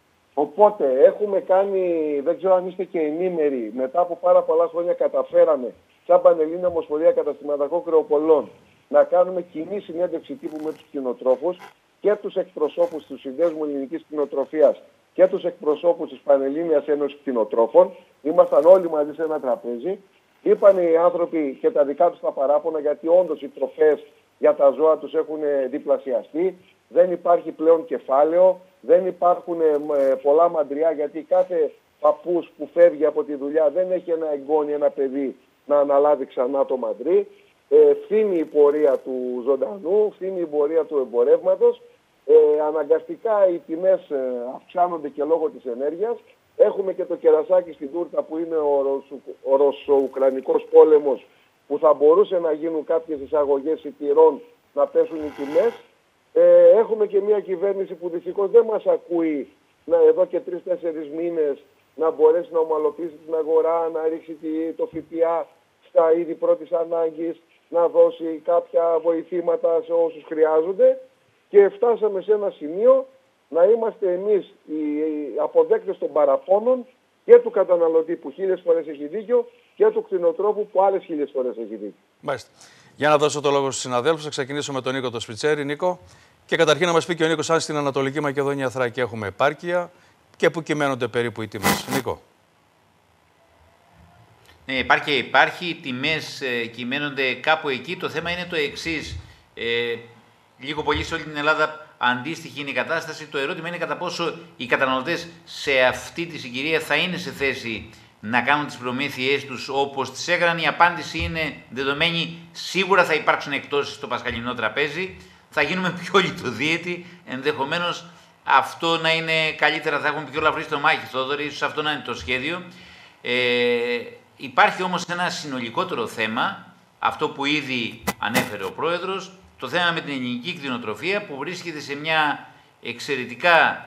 Speaker 12: Οπότε έχουμε κάνει, δεν ξέρω αν είστε και ενήμεροι, μετά από πάρα πολλά χρόνια καταφέραμε σαν Πανελλήνια Ομοσπονδία Καταστηματικών Κρεοπολών να κάνουμε κοινή συνέντευξη τύπου με τους κτηνοτρόφους και τους εκπροσώπους του Συνδέσμου Ελληνικής Κτηνοτροφίας και τους εκπροσώπους της Πανελλήνιας Ένωσης Κτηνοτρόφων. Ήμασταν όλοι μαζί σε ένα τραπέζι. Είπαν οι άνθρωποι και τα δικά τους τα παράπονα, γιατί όντως οι τροφές για τα ζώα τους έχουν διπλασιαστεί. Δεν υπάρχει πλέον κεφάλαιο, δεν υπάρχουν πολλά μαντριά, γιατί κάθε παππούς που φεύγει από τη δουλειά δεν έχει ένα εγγόνι, ένα παιδί να αναλάβει ξανά το μαντρί. Φθήνει η πορεία του ζωντανού, φθήνει η πορεία του εμπορεύματος. Αναγκαστικά οι τιμές αυξάνονται και λόγω της ενέργειας. Έχουμε και το κερασάκι στην τούρτα που είναι ο Ρωσο-Ουκρανικός πόλεμος, που θα μπορούσε να γίνουν κάποιες εισαγωγές σιτηρών να πέσουν οι τιμές. Έχουμε και μια κυβέρνηση που δυστυχώς δεν μας ακούει εδώ και 3-4 μήνες να μπορέσει να ομαλοποιήσει την αγορά, να ρίξει το ΦΠΑ στα είδη πρώτης ανάγκης, να δώσει κάποια βοηθήματα σε όσους χρειάζονται, και φτάσαμε σε ένα σημείο να είμαστε εμείς οι αποδέκτες των παραπώνων και του καταναλωτή που 1000 φορές έχει δίκιο και του κτηνοτρόφου που άλλες 1000 φορές έχει δίκιο.
Speaker 1: Μάλιστα. Για να δώσω το λόγο στους συναδέλφους, θα ξεκινήσω με τον Νίκο το Σπιτσέρη. Νίκο, και καταρχήν να μας πει και ο Νίκος αν στην Ανατολική Μακεδονία Θράκη έχουμε επάρκεια και πού κυμαίνονται περίπου οι τιμές. Νίκο.
Speaker 6: Ναι, υπάρχει, οι τιμές κυμαίνονται κάπου εκεί. Το θέμα είναι το εξής. λίγο πολύ σε όλη την Ελλάδα αντίστοιχη είναι η κατάσταση. Το ερώτημα είναι κατά πόσο οι καταναλωτές σε αυτή τη συγκυρία θα είναι σε θέση να κάνουν τις προμήθειές τους όπως τις έκαναν. Η απάντηση είναι δεδομένη. Σίγουρα θα υπάρξουν εκτόσεις στο πασχαλινό τραπέζι. Θα γίνουμε πιο λιτοδίαιτοι. Ενδεχομένως αυτό να είναι καλύτερα. Θα έχουμε πιο λαυρί στο μάχη, Θόδωρη. Ίσως αυτό να είναι το σχέδιο. Υπάρχει όμως ένα συνολικότερο θέμα, αυτό που ήδη ανέφερε ο Πρόεδρος, το θέμα με την ελληνική κτηνοτροφία που βρίσκεται σε μια εξαιρετικά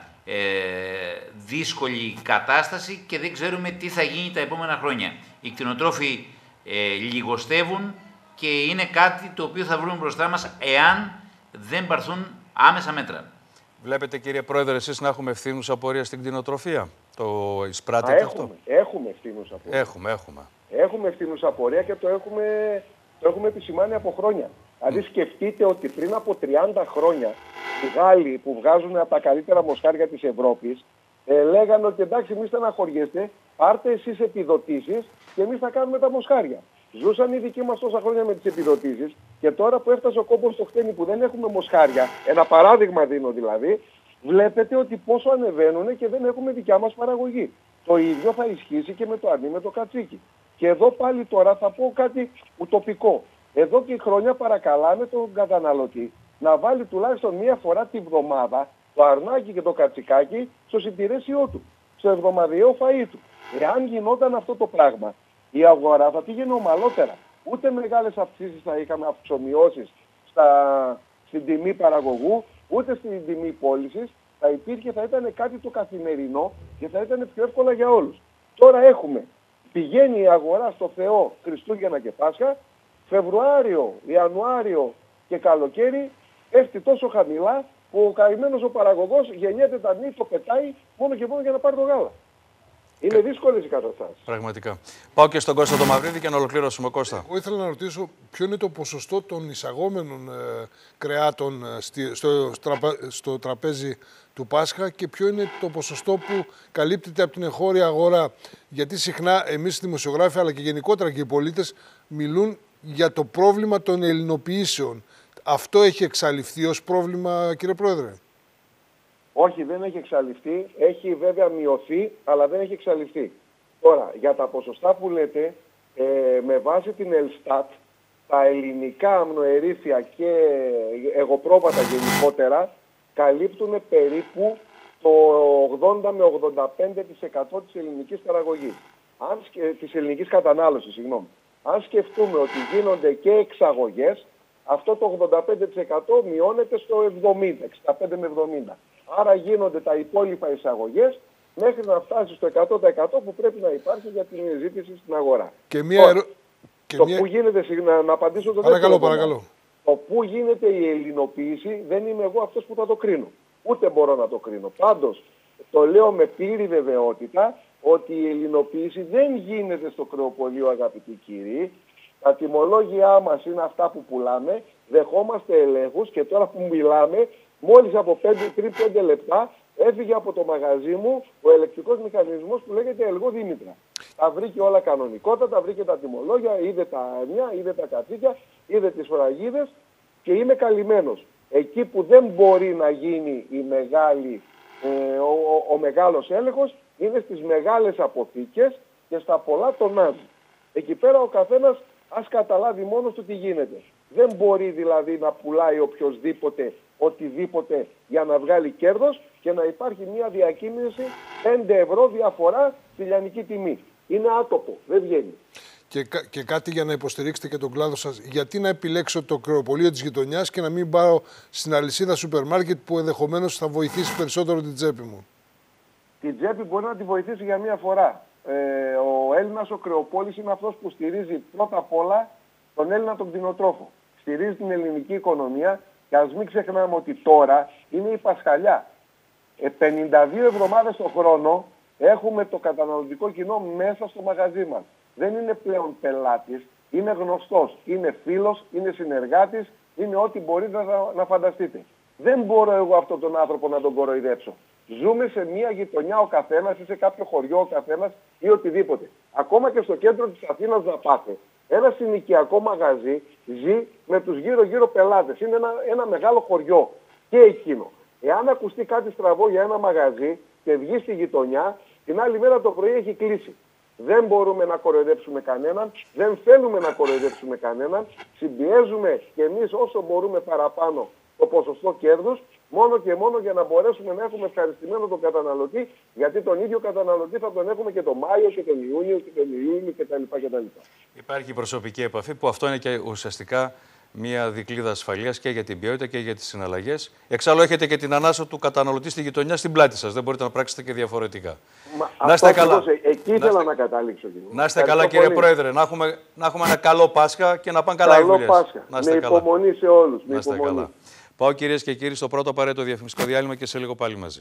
Speaker 6: δύσκολη κατάσταση και δεν ξέρουμε τι θα γίνει τα επόμενα χρόνια. Οι κτηνοτρόφοι λιγοστεύουν και είναι κάτι το οποίο θα βρούμε μπροστά μας εάν δεν πάρθουν άμεσα μέτρα.
Speaker 1: Βλέπετε, κύριε Πρόεδρε, εσείς να έχουμε ευθύνους απορία στην κτηνοτροφία? Το εισπράττετε αυτό?
Speaker 12: Έχουμε ευθύνους απορία. Έχουμε ευθύνους απορία και το έχουμε επισημάνει από χρόνια. Δηλαδή σκεφτείτε ότι πριν από 30 χρόνια οι Γάλλοι που βγάζουν από τα καλύτερα μοσχάρια της Ευρώπης λέγανε ότι εντάξει, μην στεναχωριέστε, πάρτε εσείς επιδοτήσεις και εμείς θα κάνουμε τα μοσχάρια. Ζούσαν οι δικοί μας τόσα χρόνια με τις επιδοτήσεις και τώρα που έφτασε ο κόμπος στο χτένι που δεν έχουμε μοσχάρια, ένα παράδειγμα δίνω δηλαδή, βλέπετε ότι πόσο ανεβαίνουν και δεν έχουμε δικιά μας παραγωγή. Το ίδιο θα ισχύσει και με το αρνί, με το κατσίκι. Και εδώ πάλι τώρα θα πω κάτι ουτοπικό. Εδώ και χρόνια παρακαλάμε τον καταναλωτή να βάλει τουλάχιστον μία φορά τη βδομάδα το αρνάκι και το κατσικάκι στο συντηρέσιό του, στο εβδομαδιαίο φαΐ του. Εάν γινόταν αυτό το πράγμα, η αγορά θα πήγαινε ομαλότερα. Ούτε μεγάλες αυξήσεις θα είχαμε, αυξομοιώσεις στην τιμή παραγωγού, ούτε στην τιμή πώλησης. Θα υπήρχε, θα ήταν κάτι το καθημερινό και θα ήταν πιο εύκολα για όλους. Τώρα πηγαίνει η αγορά στο Θεό Χριστούγεννα και Πάσχα, Φεβρουάριο, Ιανουάριο και καλοκαίρι πέφτει τόσο χαμηλά που ο καημένος ο παραγωγός γεννιέται τα νύχτα, το πετάει μόνο και μόνο για να πάρει το γάλα. Είναι δύσκολες οι καταστάσεις.
Speaker 1: Πραγματικά. Πάω και στον Κώστα το Μαυρίδη και να ολοκληρώσουμε. Κώστα.
Speaker 4: Εγώ ήθελα να ρωτήσω ποιο είναι το ποσοστό των εισαγόμενων κρεάτων στο τραπέζι του Πάσχα και ποιο είναι το ποσοστό που καλύπτεται από την εγχώρια αγορά. Γιατί συχνά εμείς οι δημοσιογράφοι αλλά και γενικότερα και οι πολίτες μιλούν για το πρόβλημα των ελληνοποιήσεων. Αυτό έχει εξαλειφθεί ως πρόβλημα, κύριε Πρόεδρε?
Speaker 12: Όχι, δεν έχει εξαλειφθεί. Έχει βέβαια μειωθεί, αλλά δεν έχει εξαλειφθεί. Τώρα, για τα ποσοστά που λέτε, με βάση την Ελστάτ, τα ελληνικά αμνοερήθια και εγωπρόβατα γενικότερα καλύπτουν περίπου το 80 με 85% της ελληνικής παραγωγής. Της ελληνικής κατανάλωσης, συγγνώμη. Αν σκεφτούμε ότι γίνονται και εξαγωγές, αυτό το 85% μειώνεται στο 70, 65 με 70. Άρα γίνονται τα υπόλοιπα εισαγωγές μέχρι να φτάσει στο 100% που πρέπει να υπάρχει για την ζήτηση στην αγορά.
Speaker 4: Και
Speaker 12: που γίνεται, να απαντήσω το
Speaker 4: παρακαλώ.
Speaker 12: Το που γίνεται η ελληνοποίηση δεν είμαι εγώ αυτός που θα το κρίνω. Ούτε μπορώ να το κρίνω. Πάντως, το λέω με πλήρη βεβαιότητα ότι η ελληνοποίηση δεν γίνεται στο κρεοπωλείο, αγαπητοί κύριοι. Τα τιμολόγια μας είναι αυτά που πουλάμε, δεχόμαστε ελέγχους και τώρα που μιλάμε, μόλις από 3-5 λεπτά έφυγε από το μαγαζί μου ο ελεκτρικός μηχανισμός που λέγεται Ελγό Δήμητρα. Τα βρήκε όλα κανονικότατα, βρήκε τα τιμολόγια, είδε τα αρνιά, είδε τα κατσίκια, είδε τις φραγίδες και είμαι καλυμμένος. Εκεί που δεν μπορεί να γίνει ο μεγάλος έλεγχος είναι στις μεγάλες αποθήκες και στα πολλά τονάζ. Εκεί πέρα ο καθένας ας καταλάβει μόνος του τι γίνεται. Δεν μπορεί δηλαδή να πουλάει οποιοσδήποτε οτιδήποτε για να βγάλει κέρδος και να υπάρχει μια διακίνηση 5 ευρώ διαφορά στη λιανική τιμή. Είναι άτοπο, δεν βγαίνει.
Speaker 4: Και κάτι για να υποστηρίξετε και τον κλάδο σας. Γιατί να επιλέξω το κρεοπωλείο της γειτονιάς και να μην πάω στην αλυσίδα σούπερ μάρκετ που ενδεχομένως θα βοηθήσει περισσότερο την τσέπη μου?
Speaker 12: Την τσέπη μπορεί να τη βοηθήσει για μία φορά. Ο Έλληνας ο κρεοπόλης είναι αυτός που στηρίζει πρώτα απ' όλα τον Έλληνα τον κτηνοτρόφο. Στηρίζει την ελληνική οικονομία και ας μην ξεχνάμε ότι τώρα είναι η Πασχαλιά. 52 εβδομάδες το χρόνο έχουμε το καταναλωτικό κοινό μέσα στο μαγαζί μας. Δεν είναι πλέον πελάτης, είναι γνωστός, είναι φίλος, είναι συνεργάτης, είναι ό,τι μπορείτε να φανταστείτε. Δεν μπορώ εγώ αυτόν τον άνθρωπο να τον κοροϊδέψω. Ζούμε σε μια γειτονιά ο καθένας ή σε κάποιο χωριό ο καθένας ή οτιδήποτε. Ακόμα και στο κέντρο της Αθήνας να πάτε. Ένα συνοικιακό μαγαζί ζει με τους γύρω-γύρω πελάτες. Είναι ένα μεγάλο χωριό και εκείνο. Εάν ακουστεί κάτι στραβό για ένα μαγαζί και βγει στη γειτονιά, την άλλη μέρα το πρωί έχει κλείσει. Δεν μπορούμε να κοροϊδέψουμε κανέναν, δεν θέλουμε να κοροϊδέψουμε κανέναν. Συμπιέζουμε και εμείς όσο μπορούμε παραπάνω το ποσοστό κέρδους, μόνο και μόνο για να μπορέσουμε να έχουμε ευχαριστημένο τον καταναλωτή, γιατί τον ίδιο καταναλωτή θα τον έχουμε και τον Μάιο και τον Ιούνιο και τον Ιούλιο κτλ.
Speaker 1: Υπάρχει προσωπική επαφή που αυτό είναι και ουσιαστικά μια δικλείδα ασφαλείας και για την ποιότητα και για τις συναλλαγές. Εξάλλου έχετε και την ανάσα του καταναλωτή στη γειτονιά στην πλάτη σας. Δεν μπορείτε να πράξετε και διαφορετικά.
Speaker 12: Να είστε καλά. Εκεί ήθελα να καταλήξω.
Speaker 1: Να είστε καλά, κύριε Πρόεδρε. Να έχουμε ένα καλό Πάσχα και να πάνε καλά οι δουλειές.
Speaker 12: Καλό Πάσχα. Με υπομονή σε όλους.
Speaker 1: Να είστε καλά. Πάω, κυρίες και κύριοι, στο πρώτο απαραίτητο διαφημιστικό διάλειμμα και σε λίγο πάλι μαζί.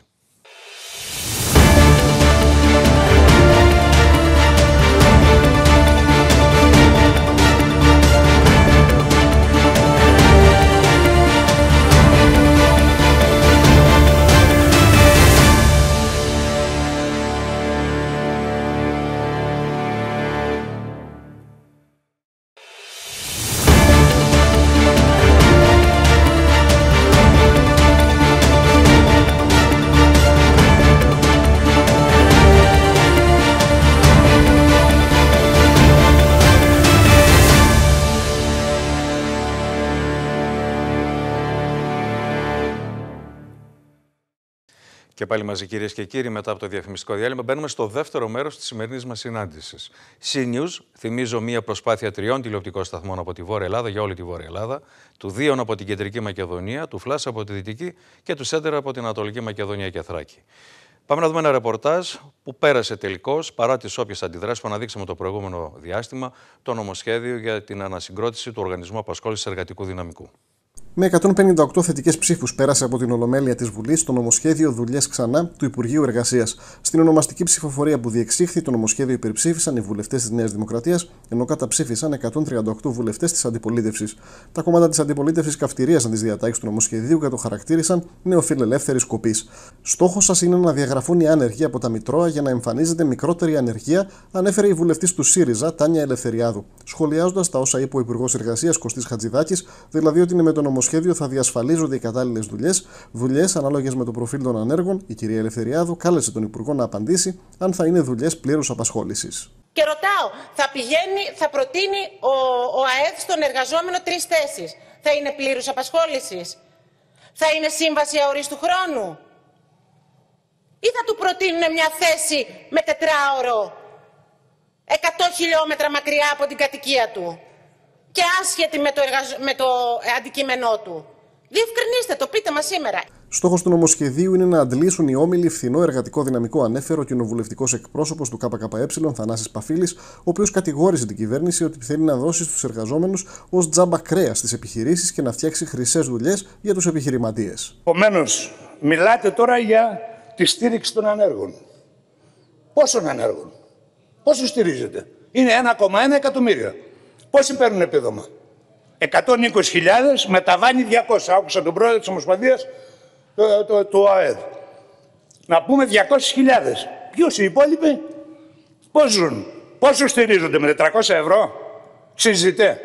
Speaker 1: Και πάλι μαζί, κυρίες και κύριοι, μετά από το διαφημιστικό διάλειμμα, μπαίνουμε στο δεύτερο μέρος της σημερινής μας συνάντησης. CNews, θυμίζω, μια προσπάθεια 3 τηλεοπτικών σταθμών από τη Βόρεια Ελλάδα για όλη τη Βόρεια Ελλάδα, του 2 από την Κεντρική Μακεδονία, του Flash από τη Δυτική και του Center από την Ανατολική Μακεδονία και Θράκη. Πάμε να δούμε ένα ρεπορτάζ που πέρασε τελικώς, παρά τις όποιες αντιδράσεις που αναδείξαμε το προηγούμενο διάστημα, το νομοσχέδιο για την ανασυγκρότηση του Οργανισμού Απασχόλησης Εργατικού Δυναμικού.
Speaker 2: Με 158 θετικές ψήφους πέρασε από την Ολομέλεια της Βουλής το νομοσχέδιο Δουλειές Ξανά του Υπουργείου Εργασίας. Στην ονομαστική ψηφοφορία που διεξήχθη, το νομοσχέδιο υπερψήφισαν οι βουλευτές της Νέας Δημοκρατίας, ενώ καταψήφισαν 138 βουλευτές της Αντιπολίτευσης. Τα κόμματα της Αντιπολίτευσης καυτηρίασαν τις διατάξεις του νομοσχεδίου και το χαρακτήρισαν νεοφιλελεύθερη σκοπής. Στόχος σας είναι να διαγραφούν οι άνεργοι από τα Μητρώα για να εμφανίζεται μικρότερη ανεργία, ανέφερε η βουλευτής του ΣΥΡΙΖΑ, Τάνια Ελευθεριάδου, σχολιάζοντας τα όσα είπε ο Υπουργός Εργασίας Κωστής Χατζηδάκης, δηλαδή ότι είναι με το νομοσχέδιο θα διασφαλίζονται οι κατάλληλες δουλειές ανάλογες με το προφίλ των ανέργων. Η κυρία Ελευθεριάδου κάλεσε τον Υπουργό να απαντήσει αν θα είναι δουλειές πλήρους απασχόλησης.
Speaker 13: Και ρωτάω, θα προτείνει ο ΑΕΔ στον εργαζόμενο 3 θέσεις. Θα είναι πλήρους απασχόλησης? Θα είναι σύμβαση αορίστου χρόνου? Ή θα του προτείνουν μια θέση με 4ωρο 100 χιλιόμετρα μακριά από την κατοικία του και άσχετη με το αντικείμενό του? Διευκρινίστε το, πείτε μας σήμερα.
Speaker 2: Στόχος του νομοσχεδίου είναι να αντλήσουν οι όμιλοι φθηνό εργατικό δυναμικό, ανέφερε ο κοινοβουλευτικός εκπρόσωπος του ΚΚΕ, Θανάσης Παφίλης, ο οποίος κατηγόρησε την κυβέρνηση ότι θέλει να δώσει στους εργαζόμενους ως τζάμπα κρέα στις επιχειρήσεις και να φτιάξει χρυσές δουλειές για τους επιχειρηματίες.
Speaker 14: Επομένως, μιλάτε τώρα για τη στήριξη των ανέργων. Πόσων ανέργων? Πόσους στηρίζετε? Είναι 1,1 εκατομμύρια. Πόσοι παίρνουν επίδομα? 120.000 με ταβάνι 200. Άκουσα τον πρόεδρο της Ομοσπονδίας του ΑΕΔ. Να πούμε 200.000. Ποιος οι υπόλοιποι? Πώς ζουν? Πόσο στηρίζονται? Με 400 ευρώ? Συζητέ.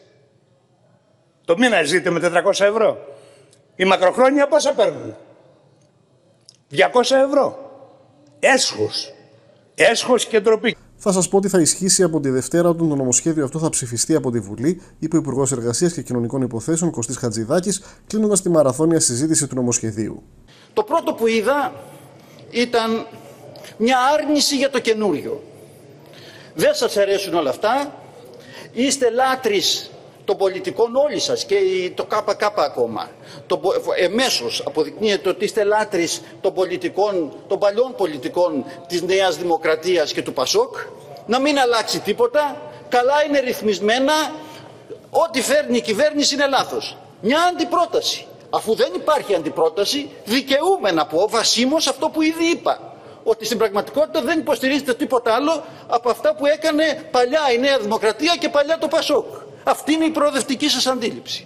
Speaker 14: Το μήνα ζείτε με 400 ευρώ. Οι μακροχρόνια πόσα παίρνουν? 200 ευρώ. Έσχος. Έσχος και ντροπή.
Speaker 2: Θα σας πω ότι θα ισχύσει από τη Δευτέρα όταν το νομοσχέδιο αυτό θα ψηφιστεί από τη Βουλή, είπε ο Υπουργός Εργασίας και Κοινωνικών Υποθέσεων Κωστής Χατζηδάκης, κλείνοντας τη μαραθώνια συζήτηση του νομοσχεδίου.
Speaker 15: Το πρώτο που είδα ήταν μια άρνηση για το καινούριο. Δεν σας αρέσουν όλα αυτά. Είστε λάτρεις των πολιτικών όλοι σας και το ΚΚ ακόμα. Εμέσως αποδεικνύεται ότι είστε λάτρεις των πολιτικών, των παλιών πολιτικών της Νέας Δημοκρατίας και του ΠΑΣΟΚ. Να μην αλλάξει τίποτα. Καλά είναι ρυθμισμένα. Ό,τι φέρνει η κυβέρνηση είναι λάθος. Μια αντιπρόταση. Αφού δεν υπάρχει αντιπρόταση, δικαιούμαι να πω βασίμως αυτό που ήδη είπα. Ότι στην πραγματικότητα δεν υποστηρίζεται τίποτα άλλο από αυτά που έκανε παλιά η Νέα Δημοκρατία και παλιά το ΠΑΣΟΚ. Αυτή είναι η προοδευτική σας αντίληψη.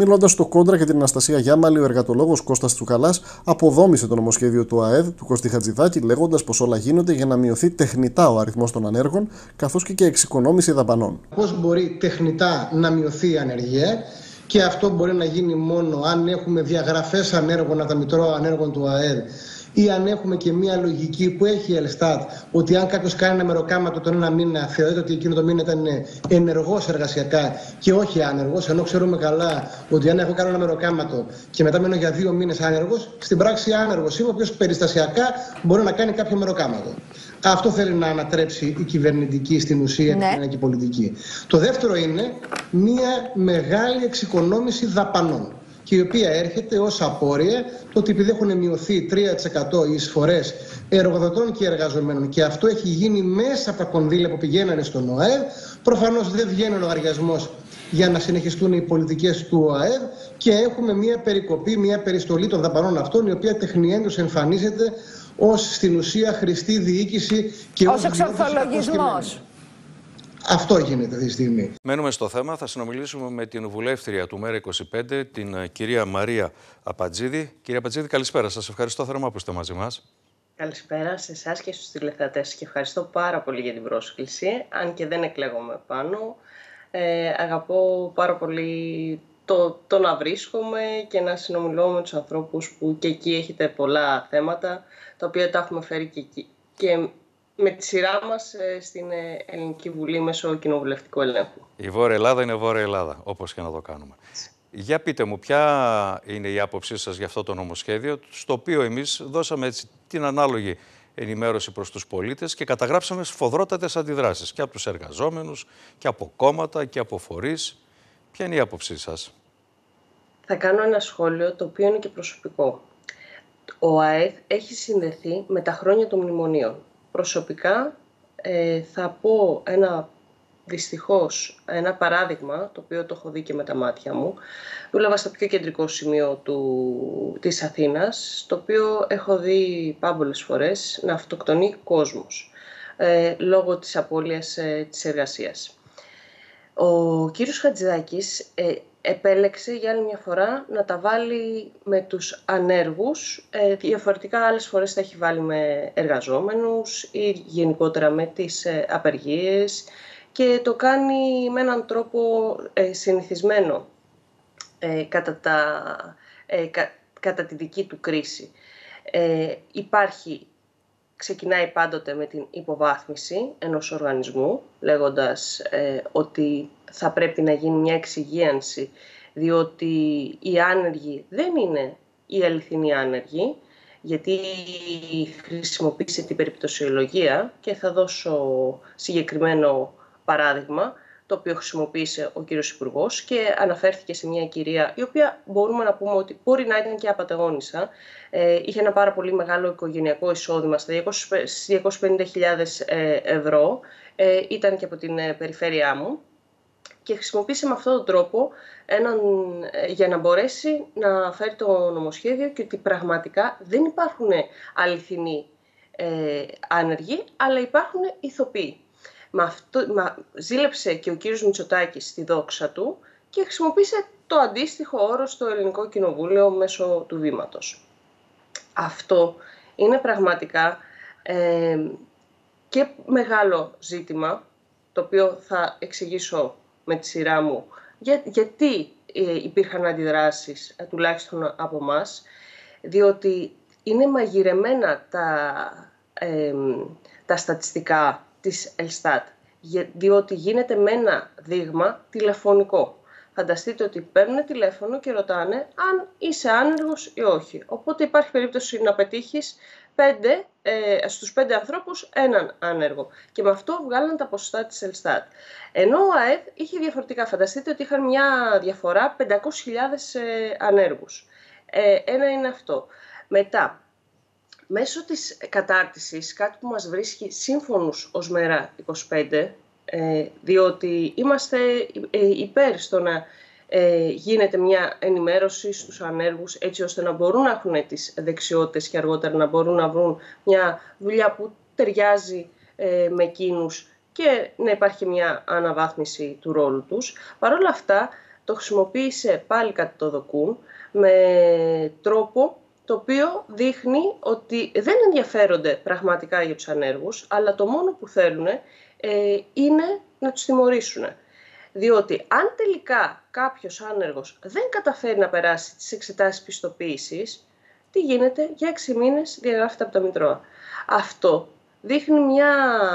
Speaker 2: Μιλώντας στο Κόντρα και την Αναστασία Γιάμαλη, ο εργατολόγος Κώστας Τσουκαλάς αποδόμησε το νομοσχέδιο του ΑΕΔ του Κώστη Χατζηδάκη, λέγοντας πως όλα γίνονται για να μειωθεί τεχνητά ο αριθμός των ανέργων, καθώς και εξοικονόμηση δαπανών.
Speaker 16: Πώς μπορεί τεχνητά να μειωθεί η ανεργία, και αυτό μπορεί να γίνει μόνο αν έχουμε διαγραφές ανέργων από τα μητρώα ανέργων του ΑΕΔ, ή αν έχουμε και μία λογική που έχει η Ελστάτ, ότι αν κάποιος κάνει ένα μεροκάματο τον ένα μήνα, θεωρείται ότι εκείνο το μήνα ήταν ενεργός εργασιακά και όχι άνεργος, ενώ ξέρουμε καλά ότι αν έχω κάνει ένα μεροκάματο και μετά μένω για 2 μήνες άνεργος, στην πράξη άνεργος είμαι, ο οποίος περιστασιακά μπορεί να κάνει κάποιο μεροκάματο. Αυτό θέλει να ανατρέψει η κυβερνητική στην ουσία την κοινωνική πολιτική. Το δεύτερο είναι μία μεγάλη εξοικονόμηση δαπανών, και η οποία έρχεται ως απόρρεια το ότι επειδή έχουν μειωθεί 3% οι εισφορές εργοδοτών και εργαζομένων, και αυτό έχει γίνει μέσα από τα κονδύλια που πηγαίνανε στον ΟΑΕΔ, προφανώς δεν βγαίνει ο λογαριασμός για να συνεχιστούν οι πολιτικές του ΟΑΕΔ και έχουμε μια περικοπή, μια περιστολή των δαπανών αυτών, η οποία τεχνιέντως εμφανίζεται ως στην ουσία χρηστή διοίκηση και ως
Speaker 17: εξορθολογισμός.
Speaker 16: Αυτό γίνεται αυτή τη στιγμή.
Speaker 1: Μένουμε στο θέμα. Θα συνομιλήσουμε με την βουλεύτρια του ΜΕΡΑ25, την κυρία Μαρία Απατζίδη. Κυρία Απατζίδη, καλησπέρα. Σας ευχαριστώ θερμά που είστε μαζί μας.
Speaker 17: Καλησπέρα σε εσάς και στους τηλεθεατές και ευχαριστώ πάρα πολύ για την πρόσκληση. Αν και δεν εκλέγομαι πάνω, αγαπώ πάρα πολύ το να βρίσκομαι και να συνομιλώ με τους ανθρώπους που και εκεί έχετε πολλά θέματα, τα οποία τα έχουμε φέρει και εκεί. Και με τη σειρά μας στην Ελληνική Βουλή μέσω κοινοβουλευτικού ελέγχου.
Speaker 1: Η Βόρεια Ελλάδα είναι Βόρεια Ελλάδα, όπως και να το κάνουμε. Για πείτε μου, ποια είναι η άποψή σας για αυτό το νομοσχέδιο, στο οποίο εμείς δώσαμε έτσι την ανάλογη ενημέρωση προς τους πολίτες και καταγράψαμε σφοδρότατες αντιδράσεις και από τους εργαζόμενους και από κόμματα και από φορείς. Ποια είναι η άποψή σας?
Speaker 17: Θα κάνω ένα σχόλιο το οποίο είναι και προσωπικό. Ο ΑΕΔ έχει συνδεθεί με τα χρόνια των μνημονίων. Προσωπικά θα πω δυστυχώς ένα παράδειγμα, το οποίο το έχω δει και με τα μάτια μου. Δούλευα στο πιο κεντρικό σημείο της Αθήνας, στο οποίο έχω δει πάμπολες φορές να αυτοκτονεί κόσμος λόγω της απώλειας της εργασίας. Ο κύριος Χατζηδάκης επέλεξε για άλλη μια φορά να τα βάλει με τους ανέργους, διαφορετικά άλλες φορές τα έχει βάλει με εργαζόμενους ή γενικότερα με τις απεργίες, και το κάνει με έναν τρόπο συνηθισμένο κατά τη δική του κρίση. Ξεκινάει πάντοτε με την υποβάθμιση ενός οργανισμού, λέγοντας ότι θα πρέπει να γίνει μια εξυγίανση, διότι οι άνεργοι δεν είναι οι αληθινοί άνεργοι, γιατί χρησιμοποίησε την περιπτωσιολογία, και θα δώσω συγκεκριμένο παράδειγμα, το οποίο χρησιμοποίησε ο κύριος Υπουργός, και αναφέρθηκε σε μια κυρία, η οποία μπορούμε να πούμε ότι μπορεί να ήταν και απατεώνισσα. Είχε ένα πάρα πολύ μεγάλο οικογενειακό εισόδημα στις 250.000 ευρώ, ήταν και από την περιφέρειά μου, και χρησιμοποίησε με αυτόν τον τρόπο για να μπορέσει να φέρει το νομοσχέδιο, και ότι πραγματικά δεν υπάρχουν αληθινοί άνεργοι, αλλά υπάρχουν ηθοποιοί. Ζήλεψε και ο κύριος Μητσοτάκης στη δόξα του και χρησιμοποίησε το αντίστοιχο όρο στο Ελληνικό Κοινοβούλιο μέσω του βήματος. Αυτό είναι πραγματικά και μεγάλο ζήτημα, το οποίο θα εξηγήσω με τη σειρά μου γιατί υπήρχαν αντιδράσεις, τουλάχιστον από εμάς, διότι είναι μαγειρεμένα τα στατιστικά της Ελστάτ, διότι γίνεται με ένα δείγμα τηλεφωνικό. Φανταστείτε ότι παίρνουν τηλέφωνο και ρωτάνε αν είσαι άνεργος ή όχι. Οπότε υπάρχει περίπτωση να πετύχεις στους 5 ανθρώπους έναν άνεργο. Και με αυτό βγάλαν τα ποσοστά της Ελστάτ. Ενώ ο ΑΕΔ είχε διαφορετικά. Φανταστείτε ότι είχαν μια διαφορά 500.000 ανέργους. Ένα είναι αυτό. Μετά, μέσω της κατάρτισης, κάτι που μας βρίσκει σύμφωνους ως ΜΕΡΑ25, διότι είμαστε υπέρ στο να γίνεται μια ενημέρωση στους ανέργους, έτσι ώστε να μπορούν να έχουν τις δεξιότητες και αργότερα να μπορούν να βρουν μια δουλειά που ταιριάζει με εκείνους και να υπάρχει μια αναβάθμιση του ρόλου τους. Παρ' όλα αυτά, το χρησιμοποίησε πάλι κατά το δοκούν με τρόπο το οποίο δείχνει ότι δεν ενδιαφέρονται πραγματικά για τους ανέργους, αλλά το μόνο που θέλουν είναι να τους τιμωρήσουν. Διότι αν τελικά κάποιος άνεργος δεν καταφέρει να περάσει τις εξετάσεις πιστοποίησης, τι γίνεται? Για 6 μήνες διαγράφεται από τα Μητρώα. Αυτό δείχνει μια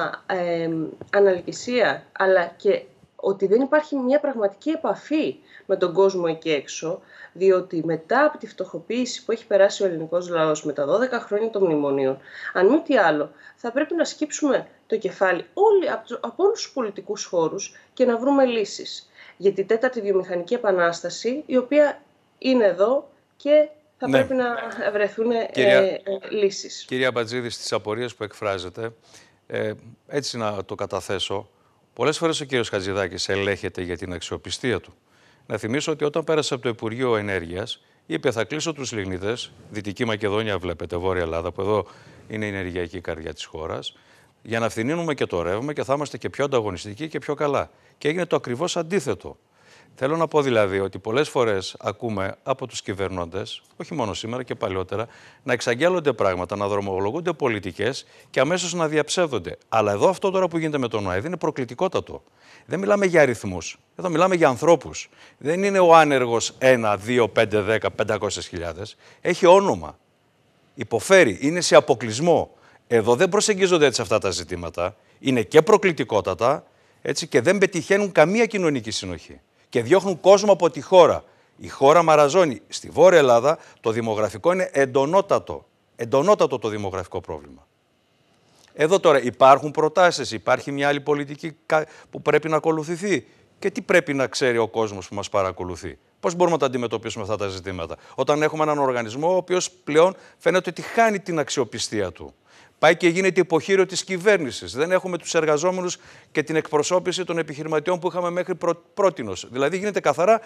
Speaker 17: αναλυτησία, αλλά και ότι δεν υπάρχει μια πραγματική επαφή με τον κόσμο εκεί έξω, διότι μετά από τη φτωχοποίηση που έχει περάσει ο ελληνικός λαός με τα 12 χρόνια των μνημονίων, αν μη τι άλλο, θα πρέπει να σκύψουμε το κεφάλι όλοι από όλους τους πολιτικούς χώρους και να βρούμε λύσεις. Για τη τέταρτη βιομηχανική επανάσταση, η οποία είναι εδώ και θα πρέπει να βρεθούν λύσεις.
Speaker 1: Κυρία Μπατζίδη, στις απορίες που εκφράζετε, έτσι να το καταθέσω, πολλές φορές ο κύριος Χατζηδάκης ελέγχεται για την αξιοπιστία του. Να θυμίσω ότι όταν πέρασε από το Υπουργείο Ενέργειας, είπε θα κλείσω τους λιγνητές, Δυτική Μακεδονία βλέπετε, Βόρεια Ελλάδα, που εδώ είναι η ενεργειακή καρδιά της χώρας, για να φθηνίνουμε και το ρεύμα και θα είμαστε και πιο ανταγωνιστικοί και πιο καλά. Και έγινε το ακριβώς αντίθετο. Θέλω να πω δηλαδή ότι πολλές φορές ακούμε από τους κυβερνώντες, όχι μόνο σήμερα και παλιότερα, να εξαγγέλλονται πράγματα, να δρομολογούνται πολιτικές και αμέσως να διαψεύδονται. Αλλά εδώ αυτό τώρα που γίνεται με τον ΟΑΕΔ είναι προκλητικότατο. Δεν μιλάμε για αριθμούς, εδώ μιλάμε για ανθρώπους. Δεν είναι ο άνεργος 1, 2, 5, 10, 500.000. Έχει όνομα. Υποφέρει, είναι σε αποκλεισμό. Εδώ δεν προσεγγίζονται έτσι αυτά τα ζητήματα. Είναι και προκλητικότατα, έτσι, και δεν πετυχαίνουν καμία κοινωνική συνοχή. Και διώχνουν κόσμο από τη χώρα. Η χώρα μαραζώνει. Στη Βόρεια Ελλάδα το δημογραφικό είναι εντονότατο. Εντονότατο το δημογραφικό πρόβλημα. Εδώ τώρα υπάρχουν προτάσεις, υπάρχει μια άλλη πολιτική που πρέπει να ακολουθηθεί. Και τι πρέπει να ξέρει ο κόσμος που μας παρακολουθεί? Πώς μπορούμε να τα αντιμετωπίσουμε αυτά τα ζητήματα? Όταν έχουμε έναν οργανισμό ο οποίος πλέον φαίνεται ότι χάνει την αξιοπιστία του. Πάει και γίνεται υποχείριο της κυβέρνησης. Δεν έχουμε τους εργαζόμενους και την εκπροσώπηση των επιχειρηματιών που είχαμε μέχρι πρότινος. Δηλαδή γίνεται καθαρά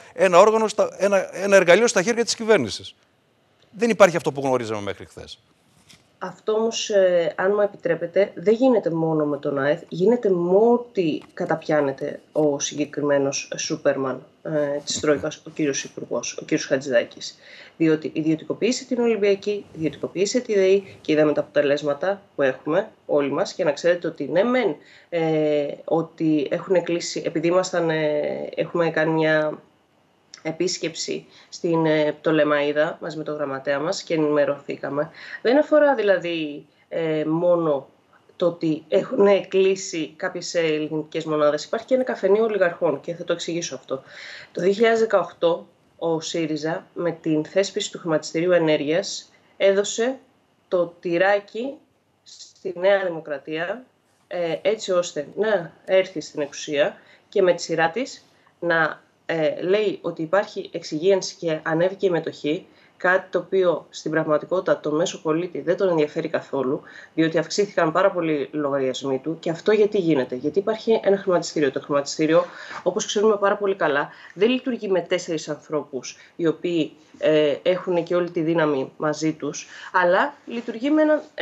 Speaker 1: ένα εργαλείο στα χέρια της κυβέρνησης. Δεν υπάρχει αυτό που γνωρίζαμε μέχρι χθες.
Speaker 17: Αυτό όμως, αν μου επιτρέπετε, δεν γίνεται μόνο με τον ΑΕΔ, γίνεται με ό,τι καταπιάνεται ο συγκεκριμένος Σούπερμαν της Τρόικας, ο κύριος Υπουργός, ο κύριος Χατζηδάκης. Διότι ιδιωτικοποίησε την Ολυμπιακή, ιδιωτικοποίησε τη ΔΕΗ και είδαμε τα αποτελέσματα που έχουμε όλοι μας. Και να ξέρετε ότι ναι, μεν ότι έχουν κλείσει, επειδή έχουμε κάνει μια επίσκεψη στην Πτολεμαΐδα μαζί με τον γραμματέα μας και ενημερωθήκαμε. Δεν αφορά δηλαδή μόνο το ότι έχουν κλείσει κάποιες λιγνητικές μονάδες. Υπάρχει και ένα καφενείο ολιγαρχών και θα το εξηγήσω αυτό. Το 2018 ο ΣΥΡΙΖΑ με την θέσπιση του χρηματιστηρίου ενέργειας έδωσε το τυράκι στη Νέα Δημοκρατία έτσι ώστε να έρθει στην εξουσία και με τη σειρά της να λέει ότι υπάρχει εξυγίανση και ανέβηκε η μετοχή, κάτι το οποίο στην πραγματικότητα το μέσο πολίτη δεν τον ενδιαφέρει καθόλου, διότι αυξήθηκαν πάρα πολλοί λογαριασμοί του. Και αυτό γιατί γίνεται? Γιατί υπάρχει ένα χρηματιστήριο. Το χρηματιστήριο, όπως ξέρουμε πάρα πολύ καλά, δεν λειτουργεί με 4 ανθρώπους οι οποίοι έχουν και όλη τη δύναμη μαζί τους, αλλά λειτουργεί με ένα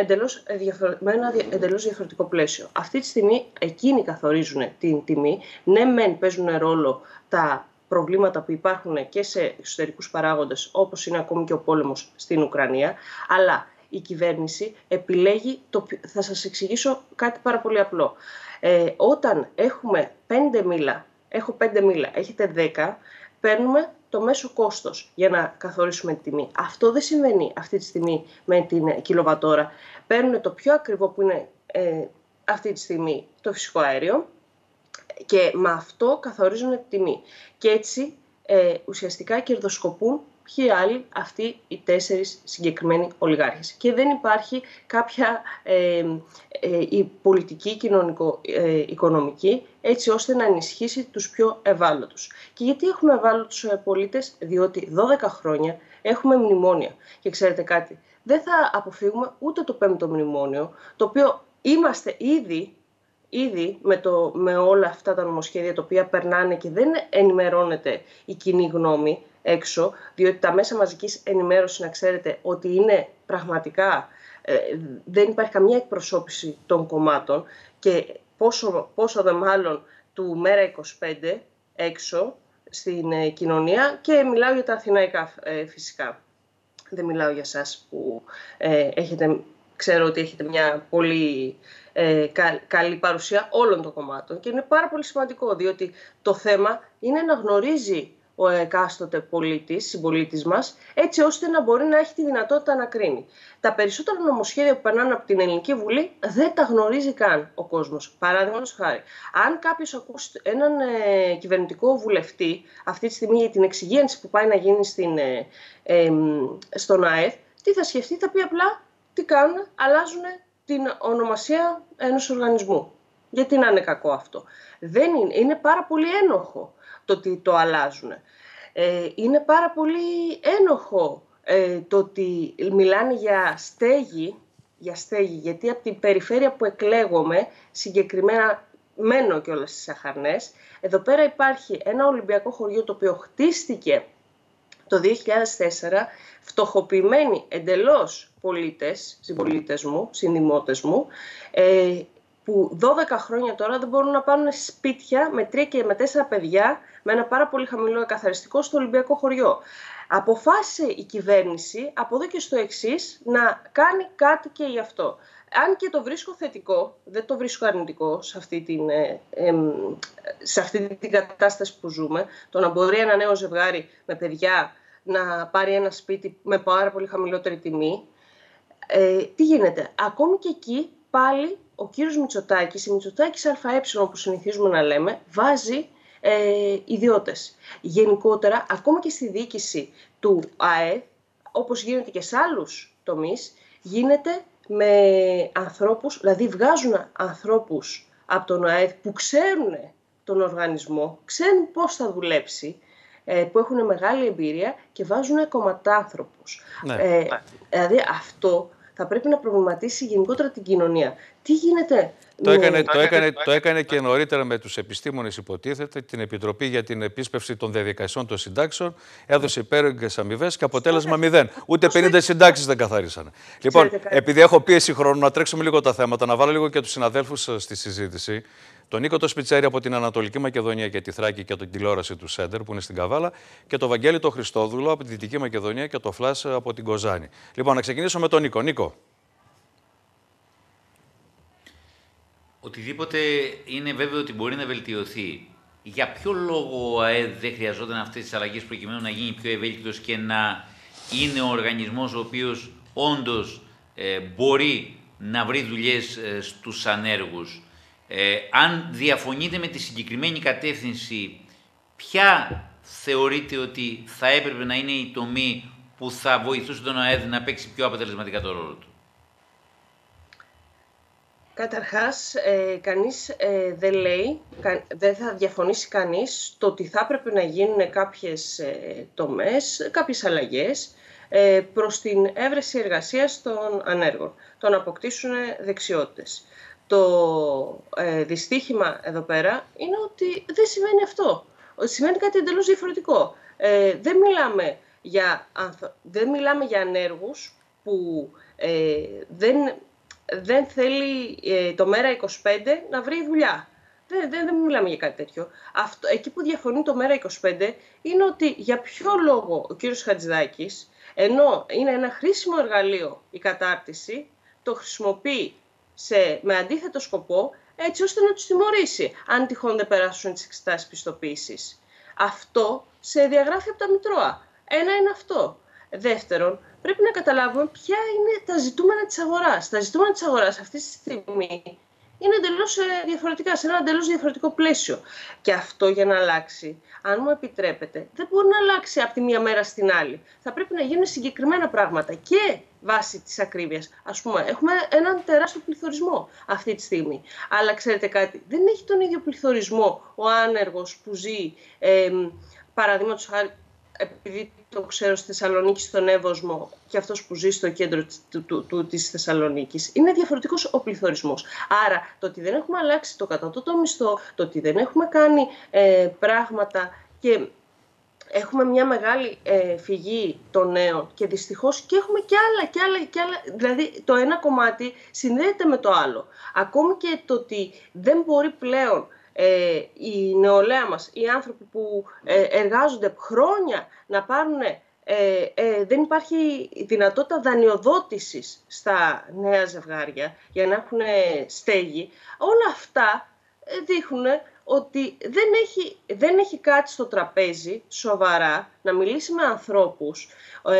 Speaker 17: εντελώς διαφορετικό πλαίσιο. Αυτή τη στιγμή εκείνοι καθορίζουν την τιμή. Ναι, μεν παίζουν ρόλο τα προβλήματα που υπάρχουν και σε εξωτερικούς παράγοντες, όπως είναι ακόμη και ο πόλεμος στην Ουκρανία, αλλά η κυβέρνηση επιλέγει, θα σας εξηγήσω κάτι πάρα πολύ απλό. Όταν έχουμε 5 μήλα, έχω 5 μήλα, έχετε 10, παίρνουμε το μέσο κόστος για να καθορίσουμε τη τιμή. Αυτό δεν συμβαίνει αυτή τη στιγμή με την κιλοβατόρα. Παίρνουν το πιο ακριβό που είναι αυτή τη στιγμή το φυσικό αέριο, και με αυτό καθορίζουν τη τιμή. Και έτσι ουσιαστικά κερδοσκοπούν ποιοι άλλοι αυτοί οι 4 συγκεκριμένοι ολιγάρχες. Και δεν υπάρχει κάποια η πολιτική, κοινωνικο-οικονομική, έτσι ώστε να ενισχύσει τους πιο ευάλωτους. Και γιατί έχουμε ευάλωτους πολίτες? Διότι 12 χρόνια έχουμε μνημόνια. Και ξέρετε κάτι, δεν θα αποφύγουμε ούτε το 5ο μνημόνιο, το οποίο είμαστε ήδη με όλα αυτά τα νομοσχέδια τα οποία περνάνε και δεν ενημερώνεται η κοινή γνώμη έξω, διότι τα μέσα μαζικής ενημέρωσης, να ξέρετε ότι είναι πραγματικά, δεν υπάρχει καμία εκπροσώπηση των κομμάτων, και πόσο δε μάλλον του Μέρα 25 έξω, στην κοινωνία και μιλάω για τα αθηναϊκά φυσικά. Δεν μιλάω για σας που ξέρω ότι έχετε μια πολύ καλή παρουσία όλων των κομμάτων και είναι πάρα πολύ σημαντικό, διότι το θέμα είναι να γνωρίζει ο εκάστοτε πολίτης, συμπολίτης μας, έτσι ώστε να μπορεί να έχει τη δυνατότητα να κρίνει. Τα περισσότερα νομοσχέδια που περνάνε από την Ελληνική Βουλή δεν τα γνωρίζει καν ο κόσμος. Παράδειγματος χάρη, αν κάποιος ακούσει έναν κυβερνητικό βουλευτή αυτή τη στιγμή για την εξυγίανση που πάει να γίνει στον ΑΕΔ, τι θα σκεφτεί? Θα πει απλά τι κάνουν, αλλάζουν την ονομασία ενός οργανισμού. Γιατί να είναι κακό αυτό? Δεν είναι. Είναι πάρα πολύ ένοχο το ότι το αλλάζουν. Είναι πάρα πολύ ένοχο το ότι μιλάνε για στέγη, γιατί από την περιφέρεια που εκλέγομαι, συγκεκριμένα μένω κιόλας στις Αχαρνές, εδώ πέρα υπάρχει ένα Ολυμπιακό χωριό το οποίο χτίστηκε το 2004, φτωχοποιημένοι εντελώς πολίτες, συμπολίτες μου, συνδημότες μου, που 12 χρόνια τώρα δεν μπορούν να πάρουν σπίτια με 3 και με 4 παιδιά, με ένα πάρα πολύ χαμηλό εκαθαριστικό στο Ολυμπιακό χωριό. Αποφάσισε η κυβέρνηση από εδώ και στο εξής να κάνει κάτι και γι' αυτό. Αν και το βρίσκω θετικό, δεν το βρίσκω αρνητικό σε αυτή την κατάσταση που ζούμε, το να μπορεί ένα νέο ζευγάρι με παιδιά να πάρει ένα σπίτι με πάρα πολύ χαμηλότερη τιμή. Τι γίνεται? Ακόμη και εκεί πάλι ο κύριος Μητσοτάκης, η Μητσοτάκης ΑΕ που συνηθίζουμε να λέμε, βάζει ιδιώτες. Γενικότερα, ακόμα και στη διοίκηση του ΑΕΔ, όπως γίνεται και σε άλλους τομείς, γίνεται με ανθρώπους, δηλαδή βγάζουν ανθρώπους από τον ΑΕΔ που ξέρουν τον οργανισμό, ξέρουν πώς θα δουλέψει, που έχουν μεγάλη εμπειρία και βάζουν κομματάνθρωπους. Ναι. Δηλαδή αυτό θα πρέπει να προβληματίσει γενικότερα την κοινωνία. Τι γίνεται?
Speaker 1: Το έκανε και νωρίτερα με τους επιστήμονες, υποτίθεται, την Επιτροπή για την Επίσπευση των Διαδικασιών των Συντάξεων. Έδωσε υπέρογγες αμοιβές και αποτέλεσμα 0. Ούτε 50 συντάξεις δεν καθαρίσανε. Λοιπόν, επειδή έχω πίεση χρόνου, να τρέξουμε λίγο τα θέματα, να βάλω λίγο και τους συναδέλφους στη συζήτηση. Τον Νίκο το Σπιτσέρη από την Ανατολική Μακεδονία και τη Θράκη και την τηλεόραση του Σέντερ που είναι στην Καβάλα και το Βαγγέλη το Χριστόδουλο από τη Δυτική Μακεδονία και το Φλάς από την Κοζάνη. Λοιπόν, να ξεκινήσω με τον Νίκο. Νίκο.
Speaker 6: Οτιδήποτε είναι βέβαιο ότι μπορεί να βελτιωθεί. Για ποιο λόγο ο ΑΕΔ δεν χρειαζόταν αυτές τις αλλαγές προκειμένου να γίνει πιο ευέλικτος και να είναι ο οργανισμός ο οποίος όντως μπορεί να βρει δουλειές στους ανέργους? Αν διαφωνείτε με τη συγκεκριμένη κατεύθυνση, ποια θεωρείτε ότι θα έπρεπε να είναι η τομή που θα βοηθούσε τον ΑΕΔ να παίξει πιο αποτελεσματικά το ρόλο του?
Speaker 17: Καταρχάς, κανείς δεν λέει, δεν θα διαφωνήσει κανείς το ότι θα έπρεπε να γίνουν κάποιες τομές, κάποιες αλλαγές προς την έβρεση εργασίας των ανέργων, το να αποκτήσουν δεξιότητες. Το δυστύχημα εδώ πέρα είναι ότι δεν σημαίνει αυτό. Σημαίνει κάτι εντελώς διαφορετικό. Δεν μιλάμε για ανέργους που δεν θέλει το ΜΕΡΑ25 να βρει δουλειά. Δεν μιλάμε για κάτι τέτοιο. Εκεί που διαφωνεί το ΜΕΡΑ25 είναι ότι για ποιο λόγο ο κύριος Χατζηδάκης, ενώ είναι ένα χρήσιμο εργαλείο η κατάρτιση, το χρησιμοποιεί με αντίθετο σκοπό, έτσι ώστε να τους τιμωρήσει, αν τυχόν δεν περάσουν τις εξετάσεις πιστοποίησης. Αυτό σε διαγράφει από τα Μητρώα. Ένα είναι αυτό. Δεύτερον, πρέπει να καταλάβουμε ποια είναι τα ζητούμενα της αγοράς. Τα ζητούμενα της αγοράς αυτή τη στιγμή είναι εντελώς διαφορετικά, σε ένα εντελώς διαφορετικό πλαίσιο. Και αυτό για να αλλάξει, αν μου επιτρέπετε, δεν μπορεί να αλλάξει από τη μία μέρα στην άλλη. Θα πρέπει να γίνουν συγκεκριμένα πράγματα και βάσει της ακρίβειας. Ας πούμε, έχουμε έναν τεράστιο πληθωρισμό αυτή τη στιγμή. Αλλά ξέρετε κάτι, δεν έχει τον ίδιο πληθωρισμό ο άνεργος που ζει, παραδείγματος χάρη, επειδή το ξέρω στη Θεσσαλονίκη, στον Εύωσμο, και αυτός που ζει στο κέντρο της Θεσσαλονίκης, είναι διαφορετικός ο πληθωρισμός. Άρα, το ότι δεν έχουμε αλλάξει το κατώτατο μισθό, το ότι δεν έχουμε κάνει πράγματα και έχουμε μια μεγάλη φυγή των νέων και δυστυχώς και έχουμε και άλλα, δηλαδή το ένα κομμάτι συνδέεται με το άλλο. Ακόμη και το ότι δεν μπορεί πλέον η νεολαία μας, οι άνθρωποι που εργάζονται χρόνια να πάρουν, δεν υπάρχει δυνατότητα δανειοδότησης στα νέα ζευγάρια για να έχουν στέγη. Όλα αυτά δείχνουν ότι δεν έχει κάτι στο τραπέζι σοβαρά να μιλήσει με ανθρώπους,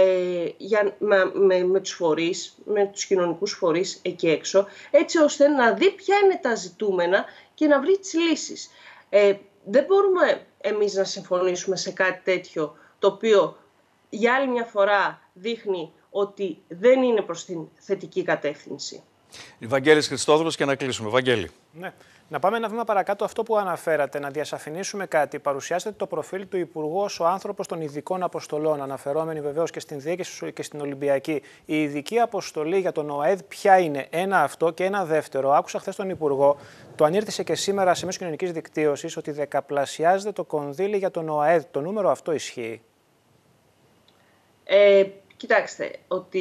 Speaker 17: με τους φορείς, με τους κοινωνικούς φορείς εκεί έξω, έτσι ώστε να δει ποια είναι τα ζητούμενα και να βρει τις λύσεις. Δεν μπορούμε εμείς να συμφωνήσουμε σε κάτι τέτοιο, το οποίο για άλλη μια φορά δείχνει ότι δεν είναι προς την θετική κατεύθυνση.
Speaker 1: Βαγγέλης Χριστόδουλος, και να κλείσουμε. Βαγγέλη.
Speaker 18: Ναι. Να πάμε ένα βήμα παρακάτω, αυτό που αναφέρατε, να διασαφηνίσουμε κάτι. Παρουσιάσετε το προφίλ του Υπουργού ως ο άνθρωπος των ειδικών αποστολών, αναφερόμενοι βεβαίως και στην διοίκηση και στην Ολυμπιακή. Η ειδική αποστολή για τον ΟΑΕΔ ποια είναι? Ένα αυτό, και ένα δεύτερο. Άκουσα χθες τον Υπουργό, το ανήρτησε και σήμερα σε μέσω κοινωνικής δικτύωσης, ότι δεκαπλασιάζεται το κονδύλι για τον ΟΑΕΔ. Το νούμερο αυτό ισχύει?
Speaker 17: Κοιτάξτε, ότι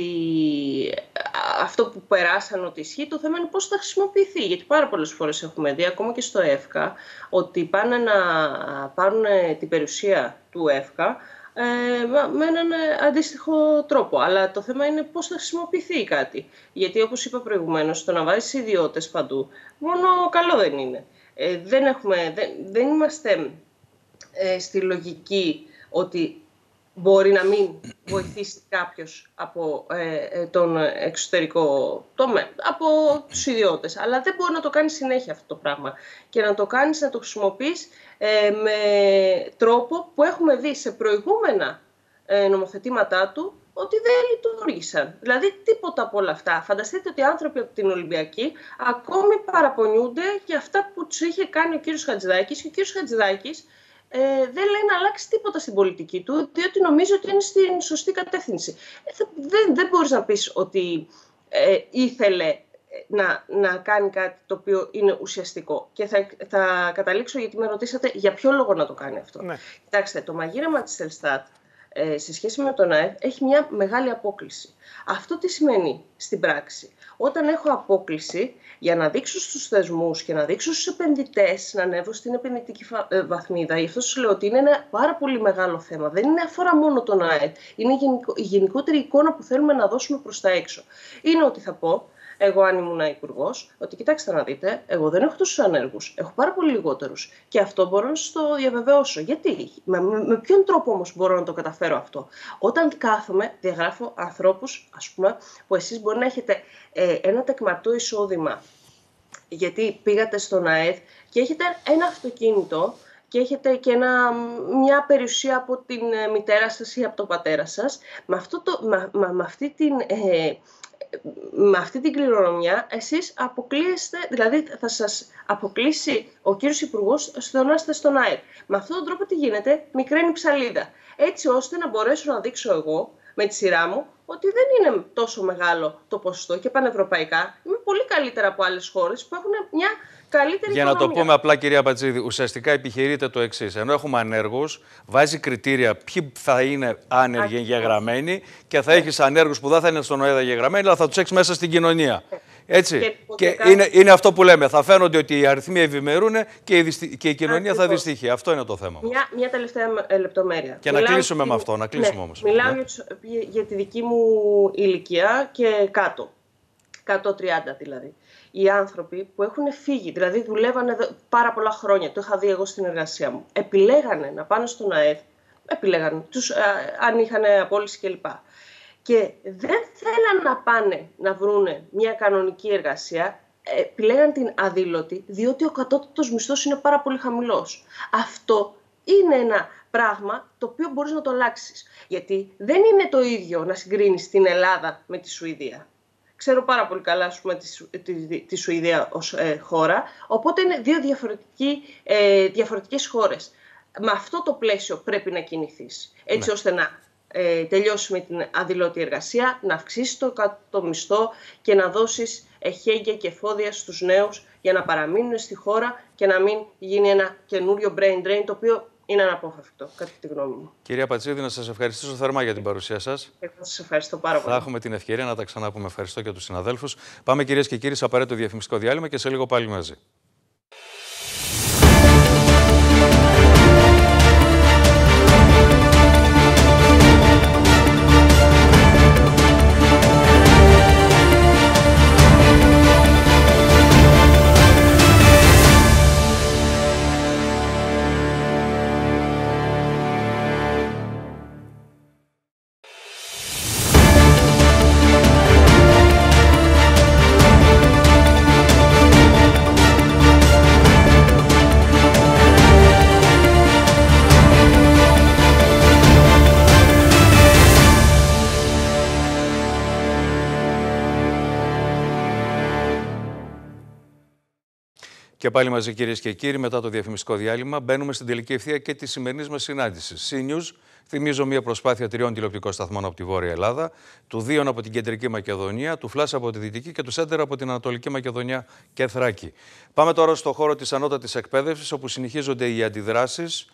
Speaker 17: αυτό που περάσαν ότι ισχύει, το θέμα είναι πώς θα χρησιμοποιηθεί. Γιατί πάρα πολλές φορές έχουμε δει, ακόμα και στο ΕΦΚΑ, ότι πάνε να πάρουν την περιουσία του ΕΦΚΑ με έναν αντίστοιχο τρόπο. Αλλά το θέμα είναι πώς θα χρησιμοποιηθεί κάτι. Γιατί, όπως είπα προηγουμένως, το να βάζεις ιδιώτες παντού, μόνο καλό δεν είναι. Δεν είμαστε στη λογική ότι μπορεί να μην βοηθήσει κάποιος από τον εξωτερικό τομέα, από τους ιδιώτες. Αλλά δεν μπορεί να το κάνει συνέχεια αυτό το πράγμα. Και να το κάνεις, να το χρησιμοποιείς με τρόπο που έχουμε δει σε προηγούμενα νομοθετήματά του ότι δεν λειτουργήσαν. Δηλαδή τίποτα από όλα αυτά. Φανταστείτε ότι οι άνθρωποι από την Ολυμπιακή ακόμη παραπονιούνται για αυτά που τους είχε κάνει ο κύριος Χατζηδάκης, και ο κύριος Χατζηδάκης δεν λέει να αλλάξει τίποτα στην πολιτική του, διότι νομίζω ότι είναι στην σωστή κατεύθυνση. Δεν μπορείς να πεις ότι ήθελε να κάνει κάτι το οποίο είναι ουσιαστικό. Και θα καταλήξω, γιατί με ρωτήσατε για ποιο λόγο να το κάνει αυτό. Ναι. Κοιτάξτε, το μαγείρεμα της Ελστάτ σε σχέση με τον ΑΕΔ έχει μια μεγάλη απόκλιση. Αυτό τι σημαίνει στην πράξη? Όταν έχω απόκλιση, για να δείξω στους θεσμούς και να δείξω στους επενδυτές να ανέβω στην επενδυτική βαθμίδα, γι' αυτό σας λέω ότι είναι ένα πάρα πολύ μεγάλο θέμα. Δεν αφορά μόνο τον ΑΕΔ, είναι η γενικότερη εικόνα που θέλουμε να δώσουμε προς τα έξω. Είναι ότι θα πω, εγώ αν ήμουν υπουργός, ότι κοιτάξτε να δείτε, εγώ δεν έχω τόσους ανέργους, έχω πάρα πολύ λιγότερους. Και αυτό μπορώ να σας το διαβεβαιώσω. Γιατί, με ποιον τρόπο όμως μπορώ να το καταφέρω αυτό? Όταν κάθομαι, διαγράφω ανθρώπους, ας πούμε, που εσείς μπορεί να έχετε ένα τεκματό εισόδημα, γιατί πήγατε στον ΑΕΔ και έχετε ένα αυτοκίνητο και έχετε και μια περιουσία από την μητέρα σας ή από τον πατέρα σας, με αυτή την κληρονομιά εσείς αποκλείεστε, δηλαδή θα σας αποκλείσει ο κύριος Υπουργός στο να είστε στον ΑΕΔ. Με αυτόν τον τρόπο τι γίνεται? Μικραίνει ψαλίδα. Έτσι ώστε να μπορέσω να δείξω εγώ με τη σειρά μου ότι δεν είναι τόσο μεγάλο το ποσοστό, και πανευρωπαϊκά είμαι πολύ καλύτερα από άλλες χώρες που έχουν μια καλύτερη
Speaker 1: Για
Speaker 17: οικονομία.
Speaker 1: να το πούμε απλά, κυρία Πατζίδη, ουσιαστικά επιχειρείται το εξής. Ενώ έχουμε ανέργους, βάζει κριτήρια ποιοι θα είναι άνεργοι εγγεγραμμένοι, και θα έχεις ανέργους που δεν θα είναι στον ΟΑΕΔ εγγεγραμμένοι, αλλά θα τους έχεις μέσα στην κοινωνία. Έτσι. Και είναι αυτό που λέμε. Θα φαίνονται ότι οι αριθμοί ευημερούν και η κοινωνία θα δυστυχεί. Αυτό είναι το θέμα.
Speaker 17: Μια τελευταία λεπτομέρεια.
Speaker 1: Και να κλείσουμε με αυτό. Να κλείσουμε όμως.
Speaker 17: Μιλάω για τη δική μου ηλικία και κάτω. 130 δηλαδή. Οι άνθρωποι που έχουν φύγει, δηλαδή δουλεύανε πάρα πολλά χρόνια, το είχα δει εγώ στην εργασία μου, επιλέγανε να πάνε στον ΑΕΔ, αν είχαν απόλυση κλπ. Και δεν θέλαν να πάνε να βρούνε μια κανονική εργασία, επιλέγαν την αδήλωτη, διότι ο κατώτατος μισθός είναι πάρα πολύ χαμηλός. Αυτό είναι ένα πράγμα το οποίο μπορείς να το αλλάξεις. Γιατί δεν είναι το ίδιο να συγκρίνεις την Ελλάδα με τη Σουηδία. Ξέρω πάρα πολύ καλά, ας πούμε, τη Σουηδία ως χώρα, οπότε είναι δύο διαφορετικές χώρες. Με αυτό το πλαίσιο πρέπει να κινηθείς, έτσι ώστε να τελειώσει με την αδηλώτη εργασία, να αυξήσεις το μισθό και να δώσεις εχέγγυα και εφόδια στους νέους για να παραμείνουν στη χώρα και να μην γίνει ένα καινούριο brain drain, το οποίο είναι αναπόφευκτο, κατά τη γνώμη μου.
Speaker 1: Κυρία Πατζίδη, να σας ευχαριστήσω θερμά για την παρουσία σας.
Speaker 17: Εγώ σας ευχαριστώ πάρα πολύ.
Speaker 1: Θα έχουμε την ευκαιρία να τα ξαναπούμε. Ευχαριστώ και τους συναδέλφους. Πάμε, κυρίες και κύριοι, σε απαραίτητο διαφημιστικό διάλειμμα και σε λίγο πάλι μαζί. Και πάλι μαζί, κυρίες και κύριοι, μετά το διαφημιστικό διάλειμμα, μπαίνουμε στην τελική ευθεία και τη σημερινή μας συνάντηση. CNews, θυμίζω μια προσπάθεια 3 τηλεοπτικών σταθμών από τη Βόρεια Ελλάδα, του 2 από την Κεντρική Μακεδονία, του Flash από τη Δυτική και του Center από την Ανατολική Μακεδονία και Θράκη. Πάμε τώρα στο χώρο της ανώτατης εκπαίδευσης, όπου συνεχίζονται οι αντιδράσεις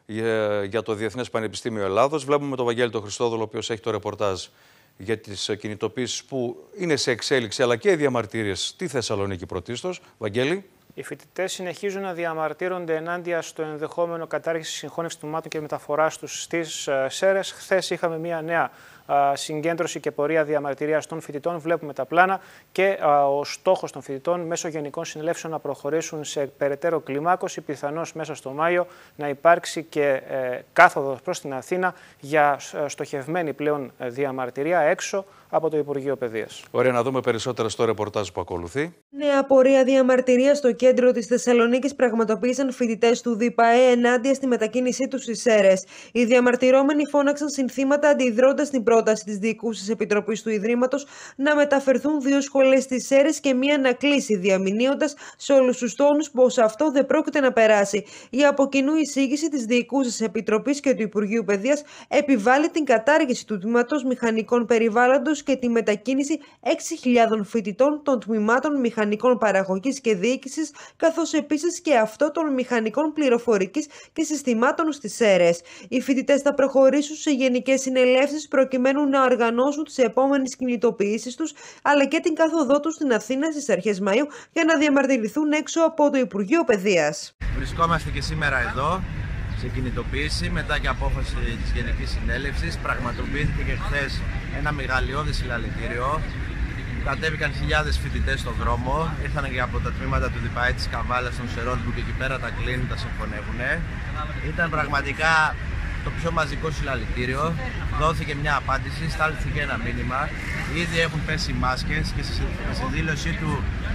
Speaker 1: για το Διεθνές Πανεπιστήμιο Ελλάδος. Βλέπουμε τον Βαγγέλη τον Χριστόδουλο, ο οποίος έχει το ρεπορτάζ για τις κινητοποίησεις που είναι σε εξέλιξη, αλλά και οι διαμαρτυρίες στη Θεσσαλονίκη πρωτίστως. Βαγγέλη.
Speaker 18: Οι φοιτητές συνεχίζουν να διαμαρτύρονται ενάντια στο ενδεχόμενο κατάργηση συγχώνευσης τμήματων και μεταφοράς τους στις ΣΕΡΕΣ. Χθες είχαμε μια νέα συγκέντρωση και πορεία διαμαρτυρίας των φοιτητών. Βλέπουμε τα πλάνα και ο στόχος των φοιτητών μέσω γενικών συνελεύσεων να προχωρήσουν σε περαιτέρω κλιμάκωση. Πιθανώς μέσα στο Μάιο να υπάρξει και κάθοδος προς την Αθήνα για στοχευμένη πλέον διαμαρτυρία έξω από το Υπουργείο Παιδείας.
Speaker 1: Ωραία, να δούμε περισσότερα στο ρεπορτάζ που ακολουθεί.
Speaker 19: Νέα πορεία διαμαρτυρία στο κέντρο της Θεσσαλονίκης πραγματοποίησαν φοιτητές του ΔΥΠΑΕ ενάντια στη μετακίνησή τους στις ΣΕΡΕΣ. Οι διαμαρτυρόμενοι φώναξαν συνθήματα αντιδρώντας στην πρόταση της Διοικούσης Επιτροπής του Ιδρύματος να μεταφερθούν 2 σχολές στις ΣΕΡΕΣ και μία να κλείσει, διαμηνύοντας σε όλους τους τόνους πως αυτό δεν πρόκειται να περάσει. Η από κοινού εισήγηση της Διοικούσης Επιτροπής και του Υπουργείου Παιδείας επιβάλλει την κατάργηση του τμήματος Μηχανικών Περιβάλλοντος και τη μετακίνηση 6.000 φοιτητών των τμήματων Μηχανικών Παραγωγής και Διοίκησης, καθώς επίσης και αυτό των Μηχανικών Πληροφορικής και Συστημάτων στις ΣΕΡΕΣ. Οι φοιτητές θα προχωρήσουν σε γενικές συνελεύσεις προκειμένου να οργανώσουν τις επόμενες κινητοποιήσεις τους, αλλά και την κάθοδό τους στην Αθήνα στις αρχές Μαΐου για να διαμαρτυρηθούν έξω από το Υπουργείο Παιδείας.
Speaker 20: Βρισκόμαστε και σήμερα εδώ σε κινητοποίηση μετά και απόφαση της Γενικής Συνέλευσης. Πραγματοποιήθηκε και χθες ένα μεγαλειώδη συλλαλητήριο. Κατέβηκαν χιλιάδες φοιτητές στον δρόμο, ήρθαν και από τα τμήματα του ΔΥΠΑΕ της Καβάλας, των Σερών, που και εκεί πέρα τα κλείνουν, τα συμφωνεύουν. Ήταν πραγματικά το πιο μαζικό συλλαλητήριο. Δόθηκε μια απάντηση, στάλθηκε ένα μήνυμα. Ήδη έχουν πέσει οι μάσκες και στη δήλωσή του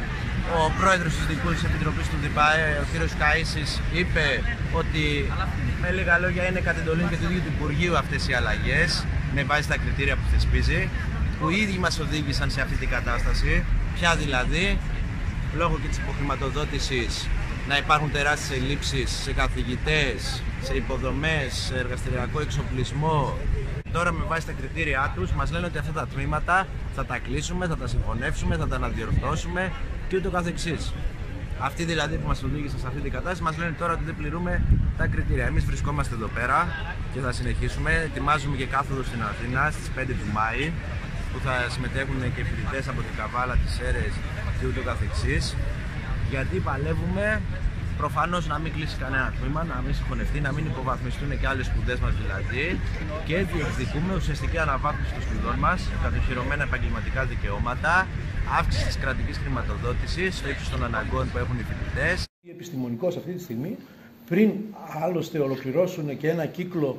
Speaker 20: ο πρόεδρος της Διοικούσης Επιτροπής του ΔΥΠΑΕ, ο κ. Καΐσης, είπε ότι με λίγα λόγια είναι κατ' εντολή και του ίδιου του Υπουργείου αυτές οι αλλαγές, με βάση τα κριτήρια που θεσπίζει, που οι ίδιοι μας οδήγησαν σε αυτή την κατάσταση. Πια δηλαδή, λόγω και της υποχρηματοδότησης, να υπάρχουν τεράστιες ελλείψεις σε καθηγητές, σε υποδομές, σε εργαστηριακό εξοπλισμό. Τώρα με βάση τα κριτήριά τους μας λένε ότι αυτά τα τμήματα θα τα κλείσουμε, θα τα συγχωνεύσουμε, θα τα αναδιορθώσουμε και ούτω καθεξής. Αυτοί δηλαδή που μας οδήγησαν σε αυτή την κατάσταση μας λένε τώρα ότι δεν πληρούμε τα κριτήρια. Εμείς βρισκόμαστε εδώ πέρα και θα συνεχίσουμε. Ετοιμάζουμε και κάθοδο στην Αθήνα στις 5 του Μάη, που θα συμμετέχουν και φοιτητές από την Καβάλα, τις ΣΕΡΕΣ και ούτω καθεξής. Γιατί παλεύουμε προφανώς να μην κλείσει κανένα τμήμα, να μην συγχωνευτεί, να μην υποβαθμιστούν και άλλες σπουδές μας δηλαδή, και διεκδικούμε ουσιαστική αναβάθμιση των σπουδών μας, κατοχυρωμένα επαγγελματικά δικαιώματα, αύξηση της κρατικής χρηματοδότησης στο ύψος των αναγκών που έχουν οι φοιτητές.
Speaker 21: Οι επιστημονικώς αυτή τη στιγμή, πριν άλλωστε ολοκληρώσουν και ένα κύκλο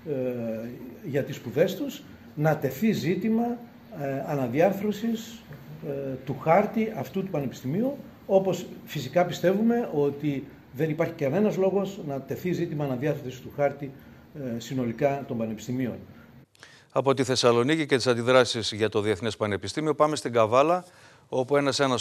Speaker 21: για τις σπουδές τους, να τεθεί ζήτημα αναδιάρθρωσης του χάρτη αυτού του πανεπιστημίου, όπως φυσικά πιστεύουμε ότι δεν υπάρχει κανένας λόγος να τεθεί ζήτημα αναδιάρθρωσης του χάρτη συνολικά των πανεπιστημίων.
Speaker 1: Από τη Θεσσαλονίκη και τις αντιδράσεις για το Διεθνές Πανεπιστήμιο πάμε στην Καβάλα, όπου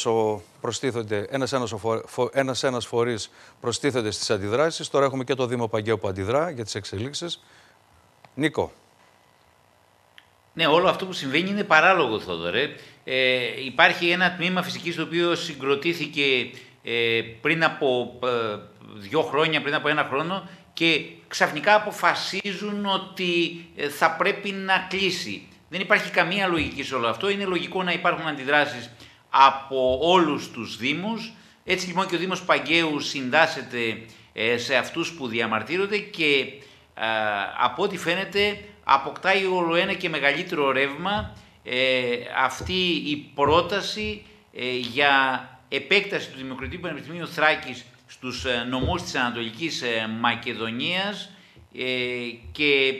Speaker 1: ένας φορείς προστίθεται στις αντιδράσεις. Τώρα έχουμε και το Δήμο Παγκαίου που αντιδρά για τις εξελίξεις. Νίκο.
Speaker 6: Ναι, όλο αυτό που συμβαίνει είναι παράλογο, Θόδωρε. Υπάρχει ένα τμήμα φυσικής το οποίο συγκροτήθηκε πριν από 2 χρόνια, πριν από 1 χρόνο, και ξαφνικά αποφασίζουν ότι θα πρέπει να κλείσει. Δεν υπάρχει καμία λογική σε όλο αυτό. Είναι λογικό να υπάρχουν αντιδράσεις από όλους τους δήμους. Έτσι λοιπόν και ο Δήμος Παγκαίου συντάσσεται σε αυτούς που διαμαρτύρονται και από ό,τι φαίνεται αποκτάει όλο ένα και μεγαλύτερο ρεύμα αυτή η πρόταση για επέκταση του Δημοκρατικού Πανεπιστημίου Θράκης στους νομούς της Ανατολικής Μακεδονίας και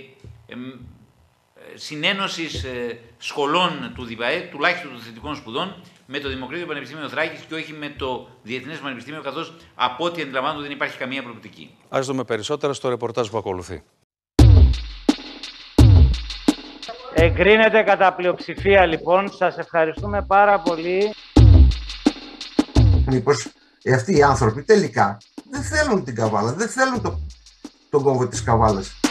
Speaker 6: συνένωσης σχολών του ΔΥΠΑΕ, τουλάχιστον των θετικών σπουδών, με το Δημοκρατικό Πανεπιστήμιο Θράκης και όχι με το Διεθνές Πανεπιστήμιο, καθώς από ό,τι αντιλαμβάνονται δεν υπάρχει καμία προοπτική.
Speaker 1: Ας δούμε περισσότερα στο ρεπορτάζ που ακολουθεί.
Speaker 22: Εγκρίνεται κατά πλειοψηφία λοιπόν. Σας ευχαριστούμε πάρα πολύ.
Speaker 23: Μήπως
Speaker 3: Αυτοί οι άνθρωποι τελικά δεν θέλουν την Καβάλα, δεν θέλουν τον κόμβο της Καβάλας.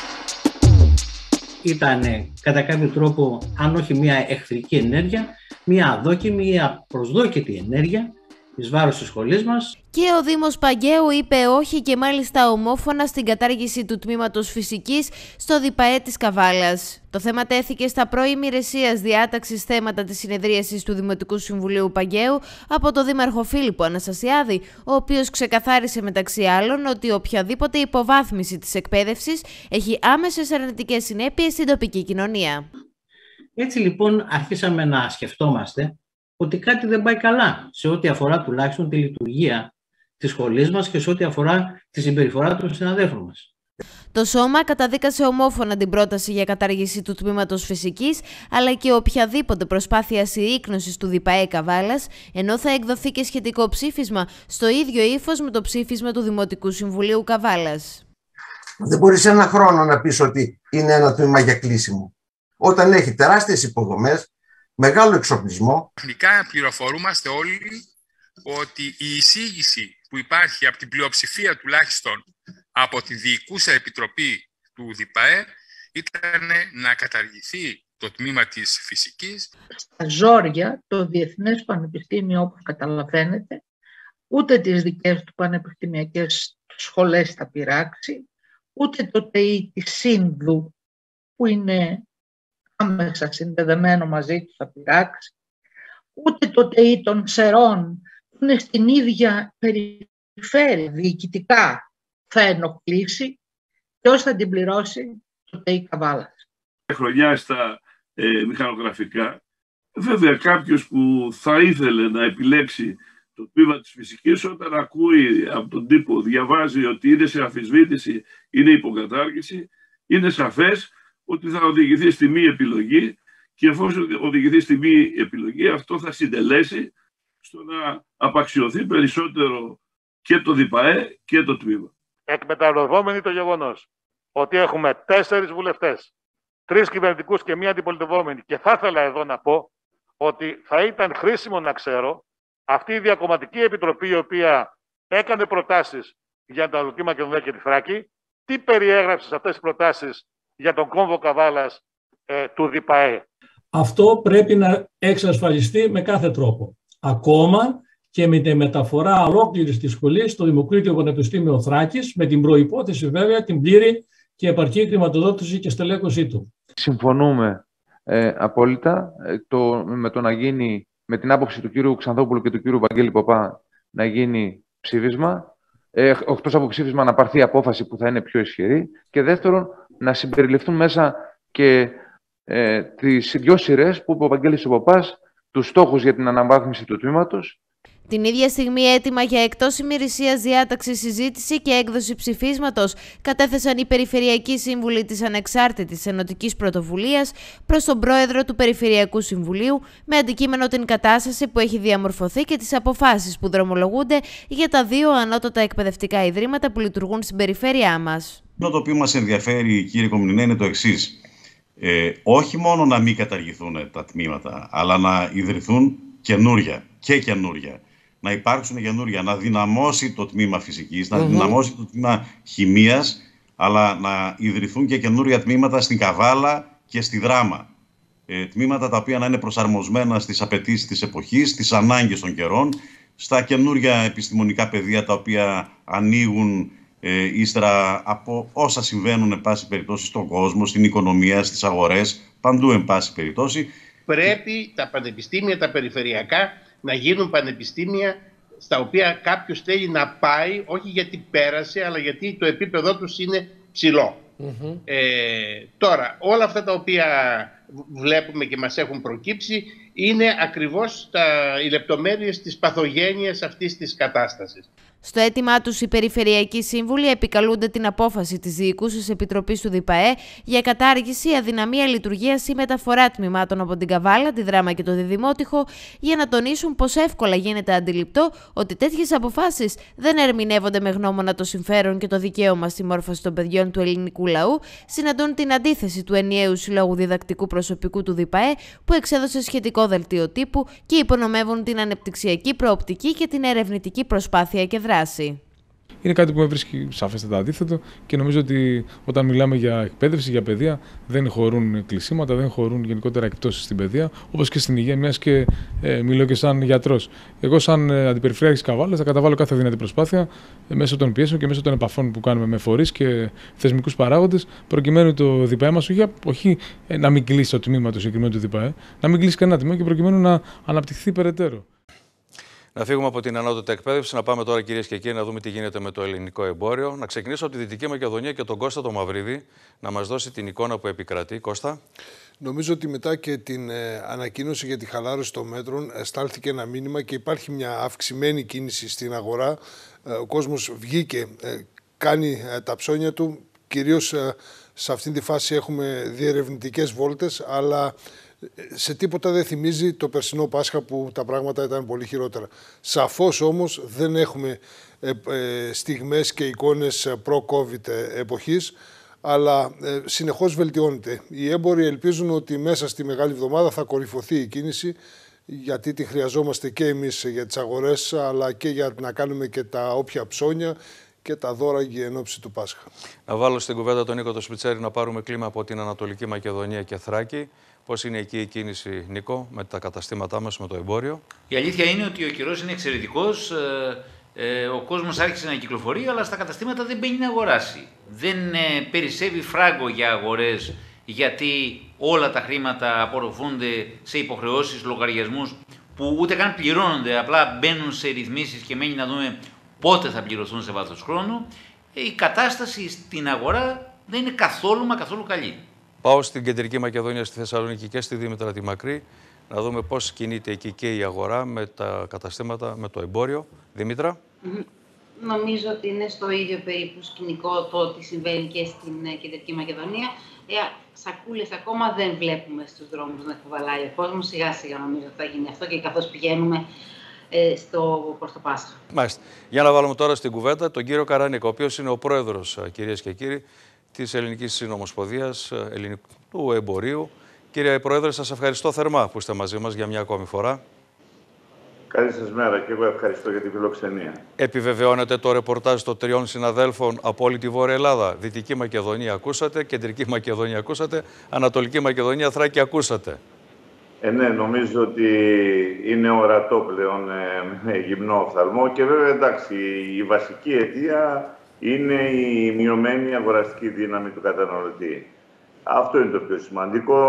Speaker 5: Ήταν κατά κάποιο τρόπο, αν όχι μια εχθρική ενέργεια, μια αδόκιμη, μια προσδόκητη ενέργεια εις βάρος της σχολής μας.
Speaker 8: Και ο Δήμος Παγκαίου είπε όχι και μάλιστα ομόφωνα στην κατάργηση του τμήματος φυσικής στο ΔΙΠΑΕ της Καβάλας. Το θέμα τέθηκε στα πρωί ημερησίας διάταξης θέματα της συνεδρίασης του Δημοτικού Συμβουλίου Παγκαίου από τον Δήμαρχο Φίλιππο Αναστασιάδη, ο οποίος ξεκαθάρισε μεταξύ άλλων ότι οποιαδήποτε υποβάθμιση της εκπαίδευσης έχει άμεσες αρνητικές συνέπειες στην τοπική κοινωνία.
Speaker 5: Έτσι λοιπόν αρχίσαμε να σκεφτόμαστε ότι κάτι δεν πάει καλά σε ό,τι αφορά τουλάχιστον τη λειτουργία της σχολής μας και σε ό,τι αφορά τη συμπεριφορά των συναδέλφων μας.
Speaker 8: Το Σώμα καταδίκασε ομόφωνα την πρόταση για κατάργηση του τμήματος φυσικής, αλλά και οποιαδήποτε προσπάθεια συρρίκνωσης του ΔΙΠΑΕ Καβάλας, ενώ θα εκδοθεί και σχετικό ψήφισμα στο ίδιο ύφος με το ψήφισμα του Δημοτικού Συμβουλίου Καβάλας.
Speaker 3: Δεν μπορείς ένα χρόνο να πεις ότι είναι ένα τμήμα για κλείσιμο, όταν έχει τεράστιες υποδομές, μεγάλο εξοπλισμό.
Speaker 23: Τεχνικά πληροφορούμαστε όλοι ότι η εισήγηση που υπάρχει από την πλειοψηφία τουλάχιστον από τη Διοικούσα Επιτροπή του ΔΙΠΑΕ ήταν να καταργηθεί το τμήμα της φυσικής.
Speaker 24: Στα ζόρια το Διεθνές Πανεπιστήμιο, όπως καταλαβαίνετε, ούτε τις δικές του πανεπιστημιακές σχολές θα πειράξει, ούτε το ΤΕΙ της Σύνδου που είναι άμεσα συνδεδεμένο μαζί του θα πειράξει, ούτε το ΤΕΙ των Σερών που είναι στην ίδια περιφέρεια διοικητικά θα ενοχλήσει. Ποιος θα την πληρώσει? Το ΤΕΙ Καβάλας.
Speaker 25: Χρονιά στα μηχανογραφικά. Βέβαια κάποιος που θα ήθελε να επιλέξει το τμήμα της φυσικής, όταν ακούει από τον τύπο, διαβάζει ότι είναι σε αμφισβήτηση, είναι υποκατάργηση, είναι σαφές ότι θα οδηγηθεί στη μη επιλογή, και εφόσον οδηγηθεί στη μη επιλογή, αυτό θα συντελέσει στο να απαξιωθεί περισσότερο και το ΔΙΠΑΕ και το τμήμα.
Speaker 26: Εκμεταλλευόμενοι το γεγονός ότι έχουμε 4 βουλευτές, 3 κυβερνητικούς και 1 αντιπολιτευόμενη, και θα ήθελα εδώ να πω ότι θα ήταν χρήσιμο να ξέρω αυτή η διακομματική επιτροπή, η οποία έκανε προτάσεις για την Ανατολική Μακεδονία και τη Θράκη, τι περιέγραψε σε αυτές τις προτάσεις για τον κόμβο Καβάλας του ΔΙΠΑΕ.
Speaker 27: Αυτό πρέπει να εξασφαλιστεί με κάθε τρόπο. Ακόμα και με τη μεταφορά ολόκληρης της σχολής στο Δημοκρίτιο Πανεπιστήμιο Θράκης, με την προϋπόθεση βέβαια την πλήρη και επαρκή χρηματοδότηση και στελέχωσή του.
Speaker 28: Συμφωνούμε απόλυτα με το να γίνει, με την άποψη του κύριου Ξανθόπουλου και του κύριου Βαγγέλη Παπά, να γίνει ψήφισμα. Εκτός από ψήφισμα να πάρθει απόφαση που θα είναι πιο ισχυρή, και δεύτερον να συμπεριληφθούν μέσα και τις 2 σειρές που είπε ο Βαγγέλης ο Παπάς, τους στόχους για την αναβάθμιση του τμήματος.
Speaker 8: Την ίδια στιγμή έτοιμα για εκτός ημερησίας διάταξη συζήτηση και έκδοση ψηφίσματος κατέθεσαν οι Περιφερειακοί Σύμβουλοι της Ανεξάρτητης Ενωτικής Πρωτοβουλίας προς τον Πρόεδρο του Περιφερειακού Συμβουλίου, με αντικείμενο την κατάσταση που έχει διαμορφωθεί και τις αποφάσεις που δρομολογούνται για τα 2 ανώτατα εκπαιδευτικά ιδρύματα που λειτουργούν στην περιφέρειά μας.
Speaker 29: Το οποίο μας ενδιαφέρει, κύριε Κομνηνέ, είναι το εξής. Όχι μόνο να μην καταργηθούν τα τμήματα, αλλά να ιδρυθούν καινούρια και καινούρια. Να υπάρξουν καινούρια, να δυναμώσει το τμήμα φυσικής, να δυναμώσει το τμήμα χημείας, αλλά να ιδρυθούν και καινούρια τμήματα στην Καβάλα και στη Δράμα. Τμήματα τα οποία να είναι προσαρμοσμένα στις απαιτήσεις της εποχής, στις ανάγκες των καιρών, στα καινούρια επιστημονικά πεδία τα οποία ανοίγουν ύστερα από όσα συμβαίνουν εν πάση περιπτώσει στον κόσμο, στην οικονομία, στις αγορές, παντού εν πάση περιπτώσει.
Speaker 30: Πρέπει τα πανεπιστήμια, τα περιφερειακά, να γίνουν πανεπιστήμια στα οποία κάποιος θέλει να πάει, όχι γιατί πέρασε, αλλά γιατί το επίπεδό τους είναι ψηλό. Τώρα, όλα αυτά τα οποία βλέπουμε και μας έχουν προκύψει είναι ακριβώς οι λεπτομέρειες της παθογένειας αυτής της κατάστασης.
Speaker 8: Στο αίτημά τους, οι περιφερειακοί σύμβουλοι επικαλούνται την απόφαση της Διοικούσης Επιτροπής του ΔΙΠΑΕ για κατάργηση, αδυναμία λειτουργίας ή μεταφορά τμήματων από την Καβάλα, τη Δράμα και το Διδημότυχο, για να τονίσουν πως εύκολα γίνεται αντιληπτό ότι τέτοιες αποφάσεις δεν ερμηνεύονται με γνώμονα το συμφέρον και το δικαίωμα στη μόρφωση των παιδιών του ελληνικού λαού, συναντούν την αντίθεση του ενιαίου Συλλόγου Διδακτικού Προσωπικού του ΔΙΠΑΕ, που εξέδωσε σχετικό δελτίο τύπου, και υπονομεύουν την ανεπτυξιακή προοπτική και την ερευνητική προσπάθεια και δράση.
Speaker 2: Είναι κάτι που με βρίσκει σαφέστατα αντίθετο και νομίζω ότι όταν μιλάμε για εκπαίδευση, για παιδεία, δεν χωρούν κλεισίματα, δεν χωρούν γενικότερα εκπτώσεις στην παιδεία, όπως και στην υγεία, μιας και μιλώ και σαν γιατρός. Εγώ, σαν αντιπεριφερειάρχης Καβάλας, θα καταβάλω κάθε δυνατή προσπάθεια μέσω των πιέσεων και μέσω των επαφών που κάνουμε με φορείς και θεσμικούς παράγοντες, προκειμένου το ΔΙΠΑΕ μας όχι να μην κλείσει το τμήμα το συγκεκριμένο του ΔΙΠΑΕ, να μην κλείσει κανένα τμήμα και προκειμένου να αναπτυχθεί περαιτέρω.
Speaker 1: Να φύγουμε από την ανώτατη εκπαίδευση, να πάμε τώρα, κυρίες και κύριοι, να δούμε τι γίνεται με το ελληνικό εμπόριο. Να ξεκινήσω από τη Δυτική Μακεδονία και τον Κώστα τον Μαυρίδη να μας δώσει την εικόνα που επικρατεί. Κώστα.
Speaker 4: Νομίζω ότι μετά και την ανακοίνωση για τη χαλάρωση των μέτρων στάλθηκε ένα μήνυμα και υπάρχει μια αυξημένη κίνηση στην αγορά. Ο κόσμος βγήκε, κάνει τα ψώνια του. Κυρίως σε αυτή τη φάση έχουμε διερευνητικές βόλτες, αλλά σε τίποτα δεν θυμίζει το περσινό Πάσχα που τα πράγματα ήταν πολύ χειρότερα. Σαφώς όμως δεν έχουμε στιγμές και εικόνες προ-COVID εποχής, αλλά συνεχώς βελτιώνεται. Οι έμποροι ελπίζουν ότι μέσα στη Μεγάλη Εβδομάδα θα κορυφωθεί η κίνηση, γιατί τη χρειαζόμαστε και εμείς για τις αγορές, αλλά και για να κάνουμε και τα όποια ψώνια και τα δώρα για εν ώψη του Πάσχα.
Speaker 1: Να βάλω στην κουβέντα τον Νίκο το Σπιτσέρη να πάρουμε κλίμα από την Ανατολική Μακεδονία και Θράκη. Πώς είναι εκεί η κίνηση, Νίκο, με τα καταστήματά μας, με το εμπόριο?
Speaker 6: Η αλήθεια είναι ότι ο καιρός είναι εξαιρετικός. Ο κόσμος άρχισε να κυκλοφορεί, αλλά στα καταστήματα δεν μπαίνει να αγοράσει. Δεν περισσεύει φράγκο για αγορές, γιατί όλα τα χρήματα απορροφούνται σε υποχρεώσεις, λογαριασμούς που ούτε καν πληρώνονται. Απλά μπαίνουν σε ρυθμίσεις και μένει να δούμε πότε θα πληρωθούν σε βάθος χρόνου. Η κατάσταση στην αγορά δεν είναι καθόλου μα καθόλου καλή.
Speaker 1: Πάω στην Κεντρική Μακεδονία, στη Θεσσαλονίκη και στη Δήμητρα τη Μακρύ, να δούμε πώς κινείται εκεί και η αγορά με τα καταστήματα, με το εμπόριο. Δήμητρα.
Speaker 7: Νομίζω ότι είναι στο ίδιο περίπου σκηνικό το ότι συμβαίνει και στην Κεντρική Μακεδονία. Σακούλες ακόμα δεν βλέπουμε στους δρόμους να κουβαλάει ο κόσμος. Σιγά σιγά νομίζω ότι θα γίνει αυτό και καθώς πηγαίνουμε προς το Πάσχα.
Speaker 1: Μάλιστα. Για να βάλουμε τώρα στην κουβέντα τον κύριο Καρανίκο, ο οποίος είναι ο πρόεδρος, κυρίες και κύριοι, της Ελληνικής Συνομοσπονδίας Ελληνικού Εμπορίου. Κύριε Πρόεδρε, σας ευχαριστώ θερμά που είστε μαζί μας για μια ακόμη φορά.
Speaker 9: Καλή σας μέρα και εγώ ευχαριστώ για την φιλοξενία.
Speaker 1: Επιβεβαιώνεται το ρεπορτάζ των 3 συναδέλφων από όλη τη Βόρεια Ελλάδα. Δυτική Μακεδονία ακούσατε, Κεντρική Μακεδονία ακούσατε, Ανατολική Μακεδονία, Θράκη ακούσατε.
Speaker 9: Ναι, νομίζω ότι είναι ορατό πλέον με γυμνό οφθαλμό και βέβαια εντάξει, η βασική αιτία είναι η μειωμένη αγοραστική δύναμη του καταναλωτή. Αυτό είναι το πιο σημαντικό.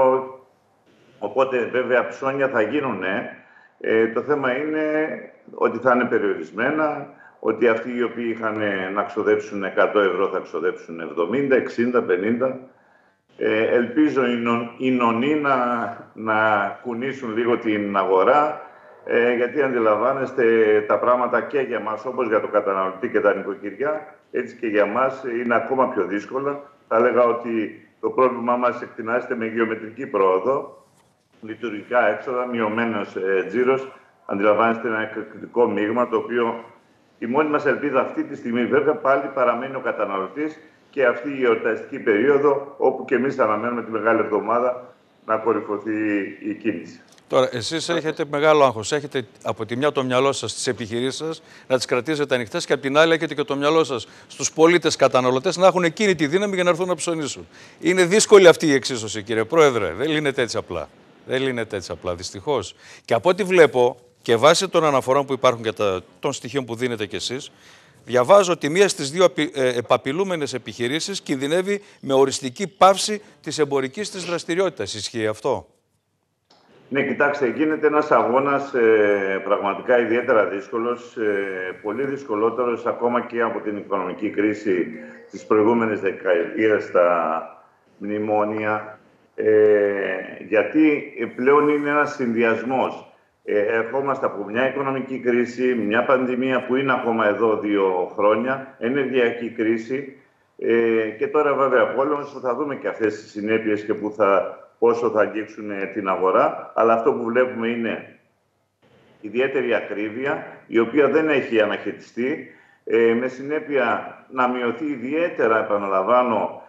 Speaker 9: Οπότε βέβαια ψώνια θα γίνουν. Το θέμα είναι ότι θα είναι περιορισμένα, ότι αυτοί οι οποίοι είχαν να ξοδέψουν 100 ευρώ θα ξοδέψουν 70, 60, 50. Ελπίζω οι νονοί να κουνήσουν λίγο την αγορά, γιατί αντιλαμβάνεστε τα πράγματα και για μας, όπως για το καταναλωτή και τα νοικοκυριά, έτσι και για μας είναι ακόμα πιο δύσκολα. Θα έλεγα ότι το πρόβλημά μας εκτινάζεται με γεωμετρική πρόοδο, λειτουργικά έξοδα, μειωμένος τζίρος. Αντιλαμβάνεστε ένα εκρηκτικό μείγμα, το οποίο η μόνη μας ελπίδα αυτή τη στιγμή βέβαια πάλι παραμένει ο καταναλωτής και αυτή η εορταστική περίοδο, όπου και εμείς αναμένουμε τη Μεγάλη Εβδομάδα να κορυφωθεί η κίνηση.
Speaker 1: Τώρα, εσείς έχετε μεγάλο άγχος. Έχετε από τη μια το μυαλό σας στις επιχειρήσεις σας να τις κρατήσετε ανοιχτές και από την άλλη έχετε και το μυαλό σας στους πολίτες καταναλωτές να έχουν εκείνη τη δύναμη για να έρθουν να ψωνίσουν. Είναι δύσκολη αυτή η εξίσωση, κύριε Πρόεδρε. Δεν λύνεται έτσι απλά. Δεν λύνεται έτσι απλά, δυστυχώς. Και από ό,τι βλέπω και βάσει των αναφορών που υπάρχουν και των στοιχείων που δίνετε κι εσείς, διαβάζω ότι μία στις 2 επαπειλούμενες επιχειρήσεις κινδυνεύει με οριστική πάυση της εμπορικής της δραστηριότητας. Ισχύει αυτό?
Speaker 9: Ναι, κοιτάξτε, γίνεται ένας αγώνας πραγματικά ιδιαίτερα δύσκολος, πολύ δυσκολότερος ακόμα και από την οικονομική κρίση της προηγούμενης δεκαετίας στα μνημόνια, γιατί πλέον είναι ένας συνδυασμός ερχόμαστε από μια οικονομική κρίση, μια πανδημία που είναι ακόμα εδώ 2 χρόνια, ενεργειακή κρίση και τώρα βέβαια πόλεμος που θα δούμε και αυτές τις συνέπειες και πόσο θα αγγίξουν την αγορά. Αλλά αυτό που βλέπουμε είναι ιδιαίτερη ακρίβεια, η οποία δεν έχει αναχαιτιστεί, με συνέπεια να μειωθεί ιδιαίτερα, επαναλαμβάνω,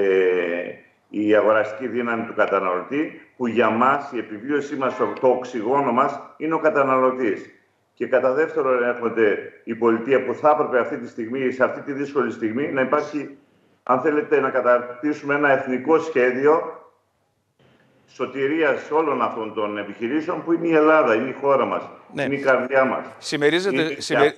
Speaker 9: η αγοραστική δύναμη του καταναλωτή, που για μας η επιβίωσή μας, το οξυγόνο μας, είναι ο καταναλωτής. Και κατά δεύτερον έρχονται η πολιτεία που θα έπρεπε αυτή τη στιγμή, σε αυτή τη δύσκολη στιγμή, να υπάρχει, αν θέλετε, να καταρτήσουμε ένα εθνικό σχέδιο σωτηρίας όλων αυτών των επιχειρήσεων που είναι η Ελλάδα, είναι η χώρα μας, είναι η καρδιά μας.
Speaker 1: Συμμερίζεται...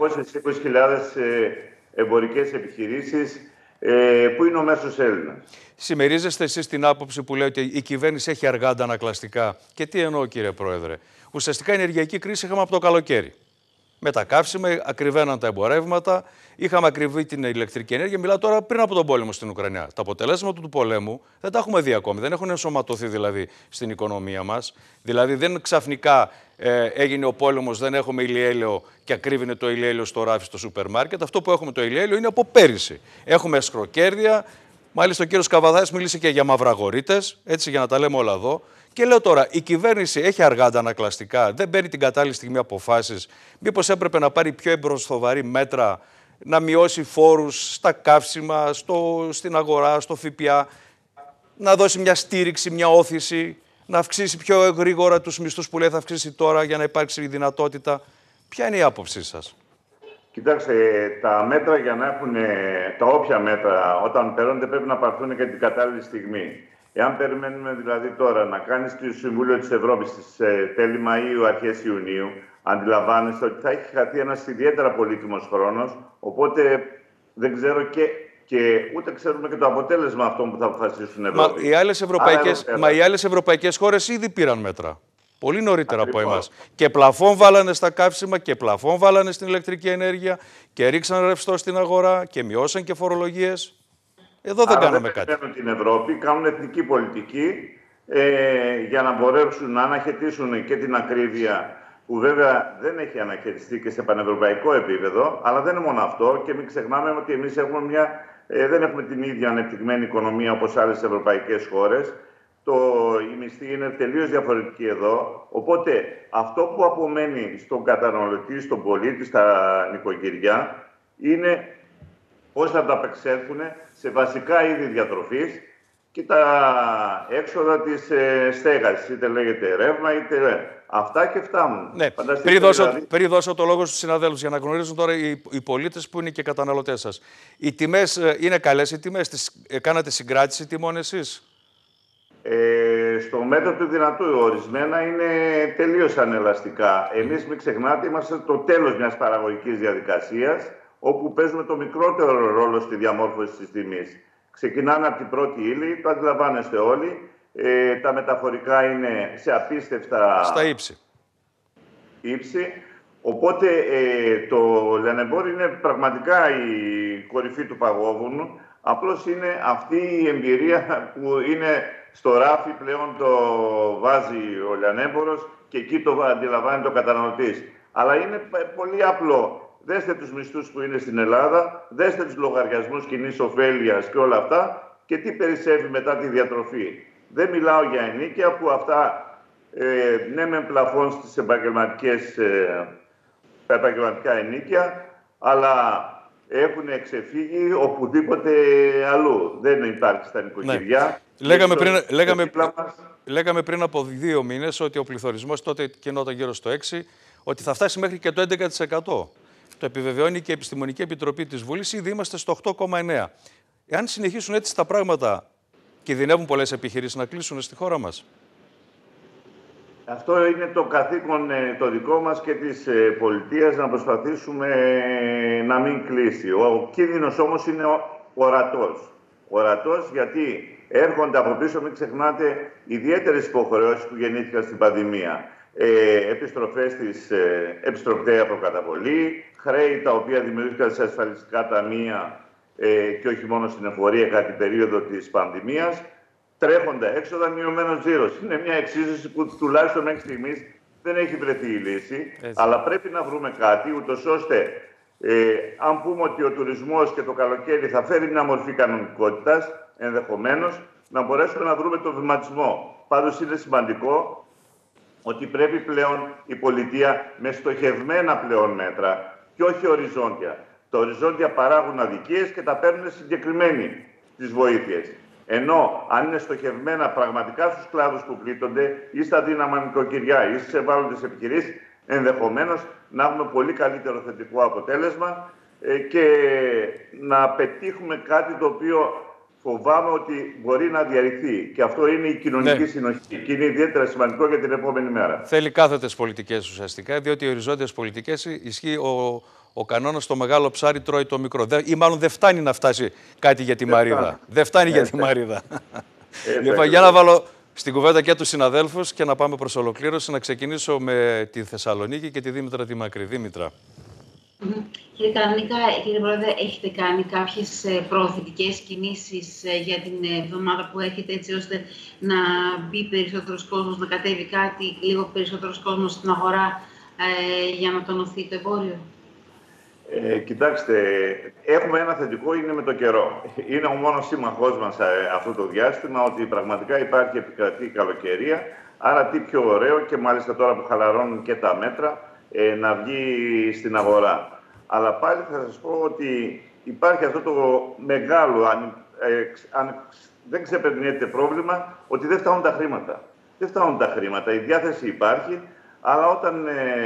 Speaker 9: 220.000 εμπορικές επιχειρήσεις που είναι ο μέσος Έλληνας.
Speaker 1: Συμμερίζεστε εσείς την άποψη που λέει ότι η κυβέρνηση έχει αργά αντανακλαστικά? Και τι εννοώ, κύριε Πρόεδρε? Ουσιαστικά η ενεργειακή κρίση είχαμε από το καλοκαίρι. Με τα καύσιμα, ακριβέναν τα εμπορεύματα, είχαμε ακριβή την ηλεκτρική ενέργεια. Μιλάω τώρα πριν από τον πόλεμο στην Ουκρανία. Τα αποτελέσματα του πολέμου δεν τα έχουμε δει ακόμη. Δεν έχουν ενσωματωθεί δηλαδή στην οικονομία μας. Δηλαδή δεν ξαφνικά έγινε ο πόλεμος, δεν έχουμε ηλιέλαιο και ακρίβεινε το ηλιέλαιο στο ράφι στο σούπερ μάρκετ. Αυτό που έχουμε το ηλιέλαιο είναι από πέρυσι. Έχουμε αισχροκέρδεια. Μάλιστα ο κύριος Καβαδάς μίλησε και για μαυραγορείτες, έτσι για να τα λέμε όλα εδώ. Και λέω τώρα, η κυβέρνηση έχει αργά αντανακλαστικά, δεν παίρνει την κατάλληλη στιγμή αποφάσεις. Μήπως έπρεπε να πάρει πιο εμπροσθοβαρή μέτρα, να μειώσει φόρους στα καύσιμα, στην αγορά, στο ΦΠΑ, να δώσει μια στήριξη, μια όθηση, να αυξήσει πιο γρήγορα τους μισθούς που λέει θα αυξήσει τώρα για να υπάρξει η δυνατότητα? Ποια είναι η άποψή σας?
Speaker 9: Κοιτάξτε, τα μέτρα για να έχουν, τα όποια μέτρα όταν παίρνονται πρέπει να πάρθουν και την κατάλληλη στιγμή. Εάν περιμένουμε δηλαδή τώρα να κάνει το Συμβούλιο της Ευρώπης στις τέλη Μαΐου, αρχές Ιουνίου, αντιλαμβάνεστε ότι θα έχει χαθεί ένας ιδιαίτερα πολύτιμος χρόνος, οπότε δεν ξέρω και ούτε ξέρουμε και το αποτέλεσμα αυτών που θα αποφασίσουν οι Ευρώπη.
Speaker 1: Μα οι άλλες ευρωπαϊκές χώρες ήδη πήραν μέτρα. Πολύ νωρίτερα από εμάς. Και πλαφόν βάλανε στα καύσιμα και πλαφόν βάλανε στην ηλεκτρική ενέργεια και ρίξαν ρευστό στην αγορά και μειώσαν και φορολογίες. Εδώ δεν κάναμε κάτι.
Speaker 9: Δεν περιμένουν την Ευρώπη, κάνουν εθνική πολιτική για να μπορέσουν να αναχαιτήσουν και την ακρίβεια, που βέβαια δεν έχει αναχαιτιστεί και σε πανευρωπαϊκό επίπεδο, αλλά δεν είναι μόνο αυτό. Και μην ξεχνάμε ότι εμείς δεν έχουμε την ίδια ανεπτυγμένη οικονομία όπως άλλες ευρωπαϊκές χώρες. Η μισθή είναι τελείως διαφορετική εδώ. Οπότε αυτό που απομένει στον καταναλωτή, στον πολίτη, στα νοικοκυριά, είναι πώς θα ανταπεξέλθουν σε βασικά είδη διατροφής και τα έξοδα της στέγασης, είτε λέγεται ρεύμα, είτε αυτά και φτάνουν.
Speaker 1: Ναι. Πριν δώσω το λόγο στους συναδέλφους για να γνωρίζουν τώρα οι πολίτες που είναι και καταναλωτές σας. Οι τιμές είναι καλές οι τιμές? Κάνατε συγκράτηση τιμών εσείς?
Speaker 9: Στο μέτρο του δυνατού ορισμένα είναι τελείως ανελαστικά. Εμείς μην ξεχνάτε είμαστε το τέλος μιας παραγωγικής διαδικασίας, όπου παίζουμε το μικρότερο ρόλο στη διαμόρφωση της τιμής. Ξεκινάμε από την πρώτη ύλη, το αντιλαμβάνεστε όλοι. Τα μεταφορικά είναι σε απίστευτα
Speaker 1: στα ύψη.
Speaker 9: Οπότε το λιανεμπόριο είναι πραγματικά η κορυφή του παγόβουνου. Απλώς είναι αυτή η εμπειρία που είναι στο ράφι πλέον το βάζει ο λιανέμπορος και εκεί το αντιλαμβάνει το καταναλωτής. Αλλά είναι πολύ απλό. Δέστε τους μισθούς που είναι στην Ελλάδα, δέστε τους λογαριασμούς κοινής ωφέλειας και όλα αυτά και τι περισσεύει μετά τη διατροφή. Δεν μιλάω για ενίκια που αυτά ναι μεν πλαφών στις επαγγελματικά ενίκια, αλλά έχουν εξεφύγει οπουδήποτε αλλού. Δεν υπάρχει στα νοικοκυριά.
Speaker 1: Ναι. Λέγαμε πριν από 2 μήνες ότι ο πληθωρισμός τότε κινόταν γύρω στο 6%, ότι θα φτάσει μέχρι και το 11%. Το επιβεβαιώνει και η Επιστημονική Επιτροπή της Βουλής, ήδη είμαστε στο 8,9%. Εάν συνεχίσουν έτσι τα πράγματα, κινδυνεύουν πολλές επιχειρήσεις να κλείσουν στη χώρα μας?
Speaker 9: Αυτό είναι το καθήκον το δικό μας και της πολιτείας, να προσπαθήσουμε να μην κλείσει. Ο κίνδυνος όμως είναι ορατός. Ορατός γιατί έρχονται από πίσω, μην ξεχνάτε, ιδιαίτερες υποχρεώσεις που γεννήθηκαν στην πανδημία. Επιστροφές της επιστροφτέα προκαταβολή, χρέη τα οποία δημιουργήθηκαν σε ασφαλιστικά ταμεία και όχι μόνο στην εφορία κατά την περίοδο της πανδημίας. Τρέχοντα έξοδα, μειωμένος τζίρος. Είναι μια εξίσωση που τουλάχιστον μέχρι στιγμής δεν έχει βρεθεί η λύση, αλλά πρέπει να βρούμε κάτι, ούτως ώστε αν πούμε ότι ο τουρισμός και το καλοκαίρι θα φέρει μια μορφή κανονικότητας, ενδεχομένως να μπορέσουμε να βρούμε το βηματισμό. Πάντως είναι σημαντικό ότι πρέπει πλέον η πολιτεία με στοχευμένα πλέον μέτρα και όχι οριζόντια. Τα οριζόντια παράγουν αδικίες και τα παίρνουν συγκεκριμένοι τις βοήθειες. Ενώ αν είναι στοχευμένα πραγματικά στους κλάδους που πλήττονται ή στα δύναμα νοικοκυριά ή στις ευάλωτες επιχειρήσεις, ενδεχομένως να έχουμε πολύ καλύτερο θετικό αποτέλεσμα και να πετύχουμε κάτι το οποίο φοβάμαι ότι μπορεί να διαρριχθεί. Και αυτό είναι η κοινωνική συνοχή. Και είναι ιδιαίτερα σημαντικό για την επόμενη μέρα.
Speaker 1: Θέλει κάθετες πολιτικές ουσιαστικά, διότι οι οριζόντιες πολιτικές ισχύει ο κανόνας το μεγάλο ψάρι τρώει το μικρό. Ή μάλλον δεν φτάνει να φτάσει κάτι για τη Μαρίδα. Δεν φτάνει για τη Μαρίδα. Λοιπόν, για να βάλω στην κουβέντα και τους συναδέλφους και να πάμε προς ολοκλήρωση, να ξεκινήσω με τη Θεσσαλονίκη και τη Δήμητρα τη Μακρύ. Δήμητρα.
Speaker 7: Κύριε Καρανίκα, κύριε Πρόεδρε, έχετε κάνει κάποιες προωθητικές κινήσεις για την εβδομάδα που έρχεται, έτσι ώστε να μπει περισσότερος κόσμος, να κατέβει κάτι, λίγο περισσότερος κόσμος στην αγορά για να τονωθεί το εμπόριο?
Speaker 9: Κοιτάξτε, έχουμε ένα θετικό, είναι με το καιρό. Είναι ο μόνος σύμμαχός μας αυτό το διάστημα, ότι πραγματικά υπάρχει επικρατή καλοκαιρία, άρα τι πιο ωραίο και μάλιστα τώρα που χαλαρώνουν και τα μέτρα, να βγει στην αγορά. Αλλά πάλι θα σας πω ότι υπάρχει αυτό το μεγάλο, αν δεν ξεπερνιέται πρόβλημα, ότι δεν φτάνουν τα χρήματα. Δεν φτάνουν τα χρήματα, η διάθεση υπάρχει, αλλά όταν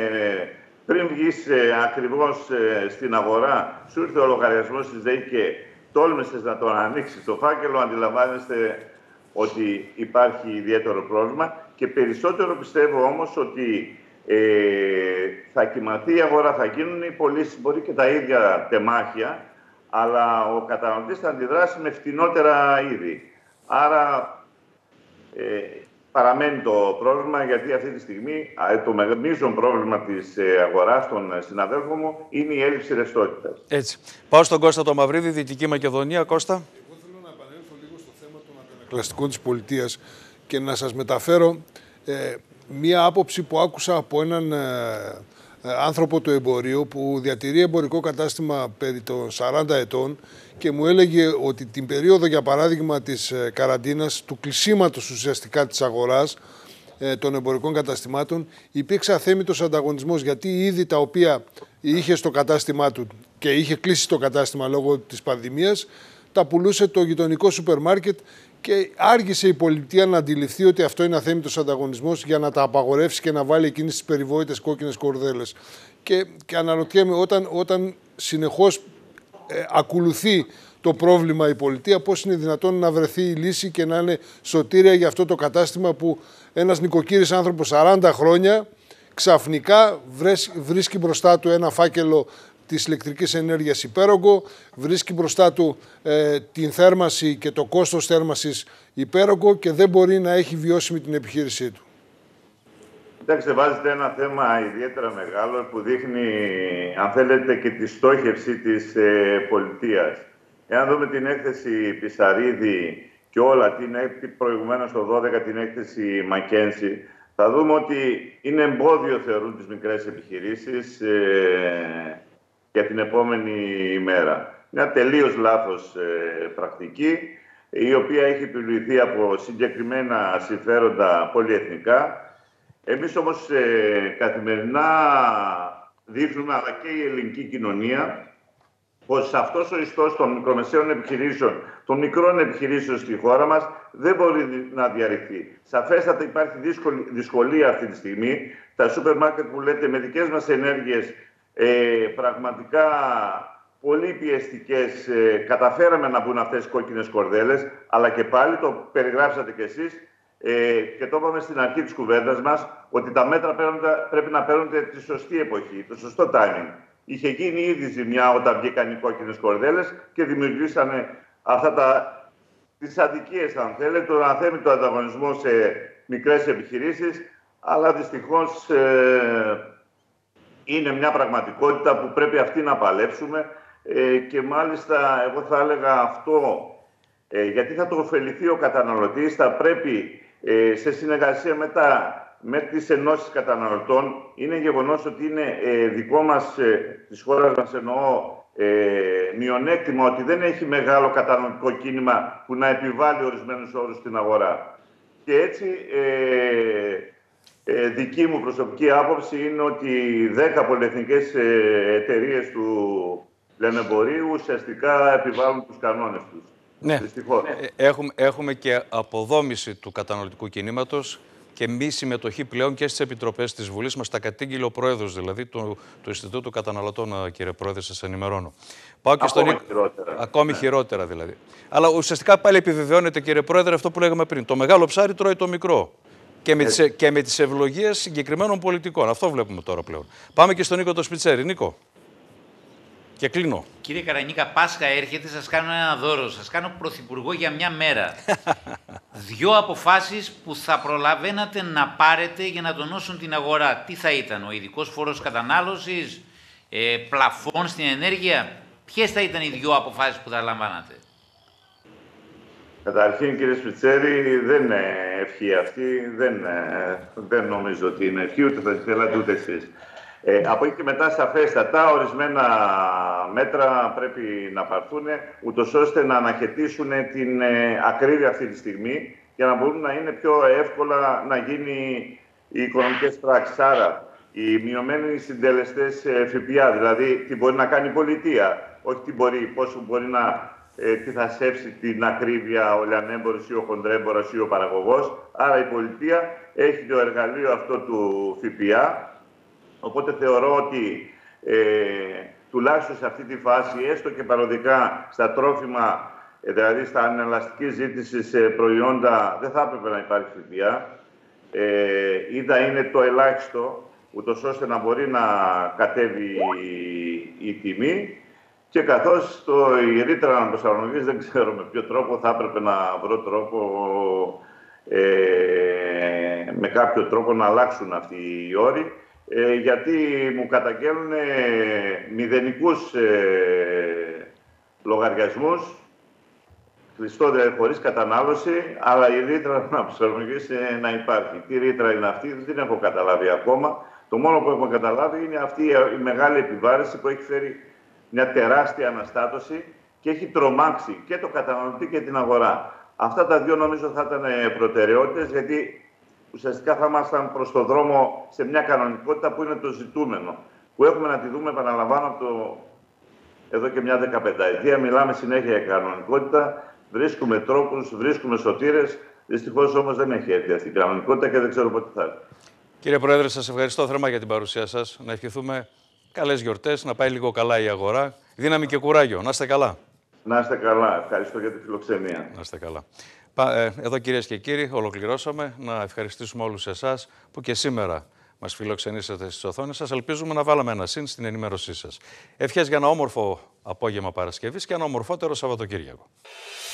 Speaker 9: πριν βγεις ακριβώς στην αγορά, σου ήρθε ο λογαριασμός της ΔΕΗ και τόλμησες να τον ανοίξεις το φάκελο, αντιλαμβάνεστε ότι υπάρχει ιδιαίτερο πρόβλημα και περισσότερο πιστεύω όμως ότι θα κοιμαθεί η αγορά, θα γίνουν οι πωλήσεις, μπορεί και τα ίδια τεμάχια, αλλά ο καταναλωτής θα αντιδράσει με φτηνότερα είδη. Άρα παραμένει το πρόβλημα, γιατί αυτή τη στιγμή το μείζον πρόβλημα της αγοράς των συναδέλφων μου είναι η έλλειψη ρευστότητας.
Speaker 1: Έτσι. Πάω στον Κώστα το Μαυρίδη, Δυτική Μακεδονία. Κώστα.
Speaker 4: Εγώ θέλω να επανέλθω λίγο στο θέμα των αντανακλαστικών της πολιτείας και να σας μεταφέρω μία άποψη που άκουσα από έναν άνθρωπο του εμπορίου που διατηρεί εμπορικό κατάστημα περί των 40 ετών και μου έλεγε ότι την περίοδο, για παράδειγμα, της καραντίνας, του κλεισίματος ουσιαστικά της αγοράς των εμπορικών καταστημάτων, υπήρξε αθέμητος ανταγωνισμός, γιατί οι είδη τα οποία είχε στο κατάστημά του και είχε κλείσει το κατάστημα λόγω της πανδημίας, τα πουλούσε το γειτονικό σούπερ μάρκετ και άργησε η πολιτεία να αντιληφθεί ότι αυτό είναι αθέμητος ανταγωνισμός για να τα απαγορεύσει και να βάλει εκείνες τις περιβόητες κόκκινες κορδέλες. Και αναρωτιέμαι, όταν συνεχώς ακολουθεί το πρόβλημα η πολιτεία, πώς είναι δυνατόν να βρεθεί η λύση και να είναι σωτήρια για αυτό το κατάστημα που ένας νοικοκύρης άνθρωπος 40 χρόνια ξαφνικά βρίσκει μπροστά του ένα φάκελο της ηλεκτρικής ενέργειας υπέρογκο, βρίσκει μπροστά του την θέρμαση και το κόστος θέρμασης υπέρογκο και δεν μπορεί να έχει βιώσιμη την επιχείρησή του.
Speaker 9: Κοιτάξτε, βάζετε ένα θέμα ιδιαίτερα μεγάλο που δείχνει, αν θέλετε, και τη στόχευση της πολιτείας. Εάν δούμε την έκθεση Πισαρίδη και όλα, προηγουμένως το 12 την έκθεση Μακένση, θα δούμε ότι είναι εμπόδιο, θεωρούν, τις μικρές επιχειρήσεις για την επόμενη ημέρα. Μια τελείως λάθος πρακτική, η οποία έχει επιβληθεί από συγκεκριμένα συμφέροντα πολυεθνικά. Εμείς όμως καθημερινά δείχνουμε, αλλά και η ελληνική κοινωνία, πως αυτός ο ιστός των μικρομεσαίων επιχειρήσεων, των μικρών επιχειρήσεων στη χώρα μας, δεν μπορεί να διαρριχθεί. Σαφέστατα υπάρχει δυσκολία αυτή τη στιγμή. Τα σούπερ μάρκετ που λέτε με δικές μας ενέργειες πραγματικά πολύ πιεστικές, καταφέραμε να μπουν αυτές οι κόκκινες κορδέλες, αλλά και πάλι το περιγράψατε κι εσείς και το είπαμε στην αρχή της κουβέντας μας, ότι τα μέτρα πρέπει να παίρνονται τη σωστή εποχή, το σωστό timing. Είχε γίνει ήδη ζημιά όταν βγήκαν οι κόκκινες κορδέλες και δημιουργήσανε τις αδικίες, αν θέλετε, τον αθέμητο ανταγωνισμό σε μικρές επιχειρήσεις, αλλά δυστυχώς είναι μια πραγματικότητα που πρέπει αυτή να παλέψουμε και μάλιστα εγώ θα έλεγα αυτό, γιατί θα το ωφεληθεί ο καταναλωτής, θα πρέπει σε συνεργασία μετά με τις ενώσεις καταναλωτών. Είναι γεγονός ότι είναι δικό μας, της χώρας μας εννοώ, μειονέκτημα ότι δεν έχει μεγάλο καταναλωτικό κίνημα που να επιβάλλει ορισμένους όρους στην αγορά. Και έτσι, δική μου προσωπική άποψη είναι ότι 10 πολυεθνικές εταιρείες του λιανεμπορίου ουσιαστικά επιβάλλουν τους κανόνες τους.
Speaker 1: Ναι, έχουμε και αποδόμηση του καταναλωτικού κινήματος και μη συμμετοχή πλέον και στις επιτροπές της Βουλής μας. Τα κατήγγειλε ο Πρόεδρος δηλαδή του Ινστιτούτου Καταναλωτών, κύριε Πρόεδρε, σας ενημερώνω. Πάω και
Speaker 9: Ακόμη χειρότερα.
Speaker 1: Ακόμη χειρότερα δηλαδή. Αλλά ουσιαστικά πάλι επιβεβαιώνεται, κύριε Πρόεδρε, αυτό που λέγαμε πριν. Το μεγάλο ψάρι τρώει το μικρό. Και με τις ευλογίες συγκεκριμένων πολιτικών. Αυτό βλέπουμε τώρα πλέον. Πάμε και στον Νίκο το Σπιτσέρη. Νίκο. Και κλείνω.
Speaker 6: Κύριε Καρανίκα, Πάσχα έρχεται, σας κάνω ένα δώρο. Σας κάνω πρωθυπουργό για μια μέρα. 2 αποφάσεις που θα προλαβαίνατε να πάρετε για να τονώσουν την αγορά. Τι θα ήταν, ο ειδικός φόρος κατανάλωσης, πλαφών στην ενέργεια. Ποιες θα ήταν οι 2 αποφάσεις που θα λαμβάνατε?
Speaker 9: Καταρχήν, κύριε Σπιτσέρη, δεν είναι ευχή αυτή. Δεν νομίζω ότι είναι ευχή, ούτε θα τη θέλατε ούτε εσείς. Από εκεί και μετά, σαφέστατα, ορισμένα μέτρα πρέπει να πάρθουν, ούτως ώστε να αναχαιτήσουν την ακρίβεια αυτή τη στιγμή, για να μπορούν να είναι πιο εύκολα να γίνει οι οικονομικές πράξεις. Άρα, οι μειωμένοι συντελεστές ΦΠΑ, δηλαδή τι μπορεί να κάνει η πολιτεία, όχι πόσο μπορεί να τι θα σέψει την ακρίβεια ο λιανέμπορος ή ο χοντρέμπορος ή ο παραγωγός. Άρα η πολιτεία έχει το εργαλείο αυτό του ΦΠΑ. Οπότε θεωρώ ότι τουλάχιστον σε αυτή τη φάση, έστω και παροδικά στα τρόφιμα, δηλαδή στα ανελαστική ζήτηση σε προϊόντα, δεν θα έπρεπε να υπάρχει ΦΠΑ. Ή θα είναι το ελάχιστο, ούτως ώστε να μπορεί να κατέβει η τιμή. Και καθώς η ρήτρα αναπροσαρμογής δεν ξέρω με ποιο τρόπο, θα έπρεπε να βρω τρόπο, με κάποιο τρόπο να αλλάξουν αυτοί οι όροι. Γιατί μου καταγγέλνουν μηδενικούς λογαριασμούς, κλειστό δηλαδή χωρίς κατανάλωση, αλλά η ρήτρα αναπροσαρμογής να υπάρχει. Τι ρήτρα είναι αυτή, δεν έχω καταλάβει ακόμα. Το μόνο που έχω καταλάβει είναι αυτή η μεγάλη επιβάρηση που έχει φέρει μια τεράστια αναστάτωση και έχει τρομάξει και το καταναλωτή και την αγορά. Αυτά τα 2 νομίζω θα ήταν προτεραιότητες, γιατί ουσιαστικά θα ήμασταν προς το δρόμο σε μια κανονικότητα που είναι το ζητούμενο. Που έχουμε να τη δούμε, επαναλαμβάνω, εδώ και μια 15ετία. Μιλάμε συνέχεια για κανονικότητα, βρίσκουμε τρόπους, βρίσκουμε σωτήρες. Δυστυχώς όμως δεν έχει έρθει αυτή η κανονικότητα και δεν ξέρω πότε θα έρθει.
Speaker 1: Κύριε Πρόεδρε, σας ευχαριστώ θερμά για την παρουσία σας. Να ευχηθούμε καλές γιορτές, να πάει λίγο καλά η αγορά. Δύναμη και κουράγιο. Να είστε καλά.
Speaker 9: Να είστε καλά. Ευχαριστώ για τη φιλοξενία.
Speaker 1: Να είστε καλά. Εδώ, κυρίες και κύριοι, ολοκληρώσαμε. Να ευχαριστήσουμε όλους εσάς που και σήμερα μας φιλοξενήσατε στις οθόνες σας. Ελπίζουμε να βάλαμε ένα συν στην ενημέρωσή σας. Ευχές για ένα όμορφο απόγευμα Παρασκευής και ένα ομορφότερο Σαββατοκύριακο.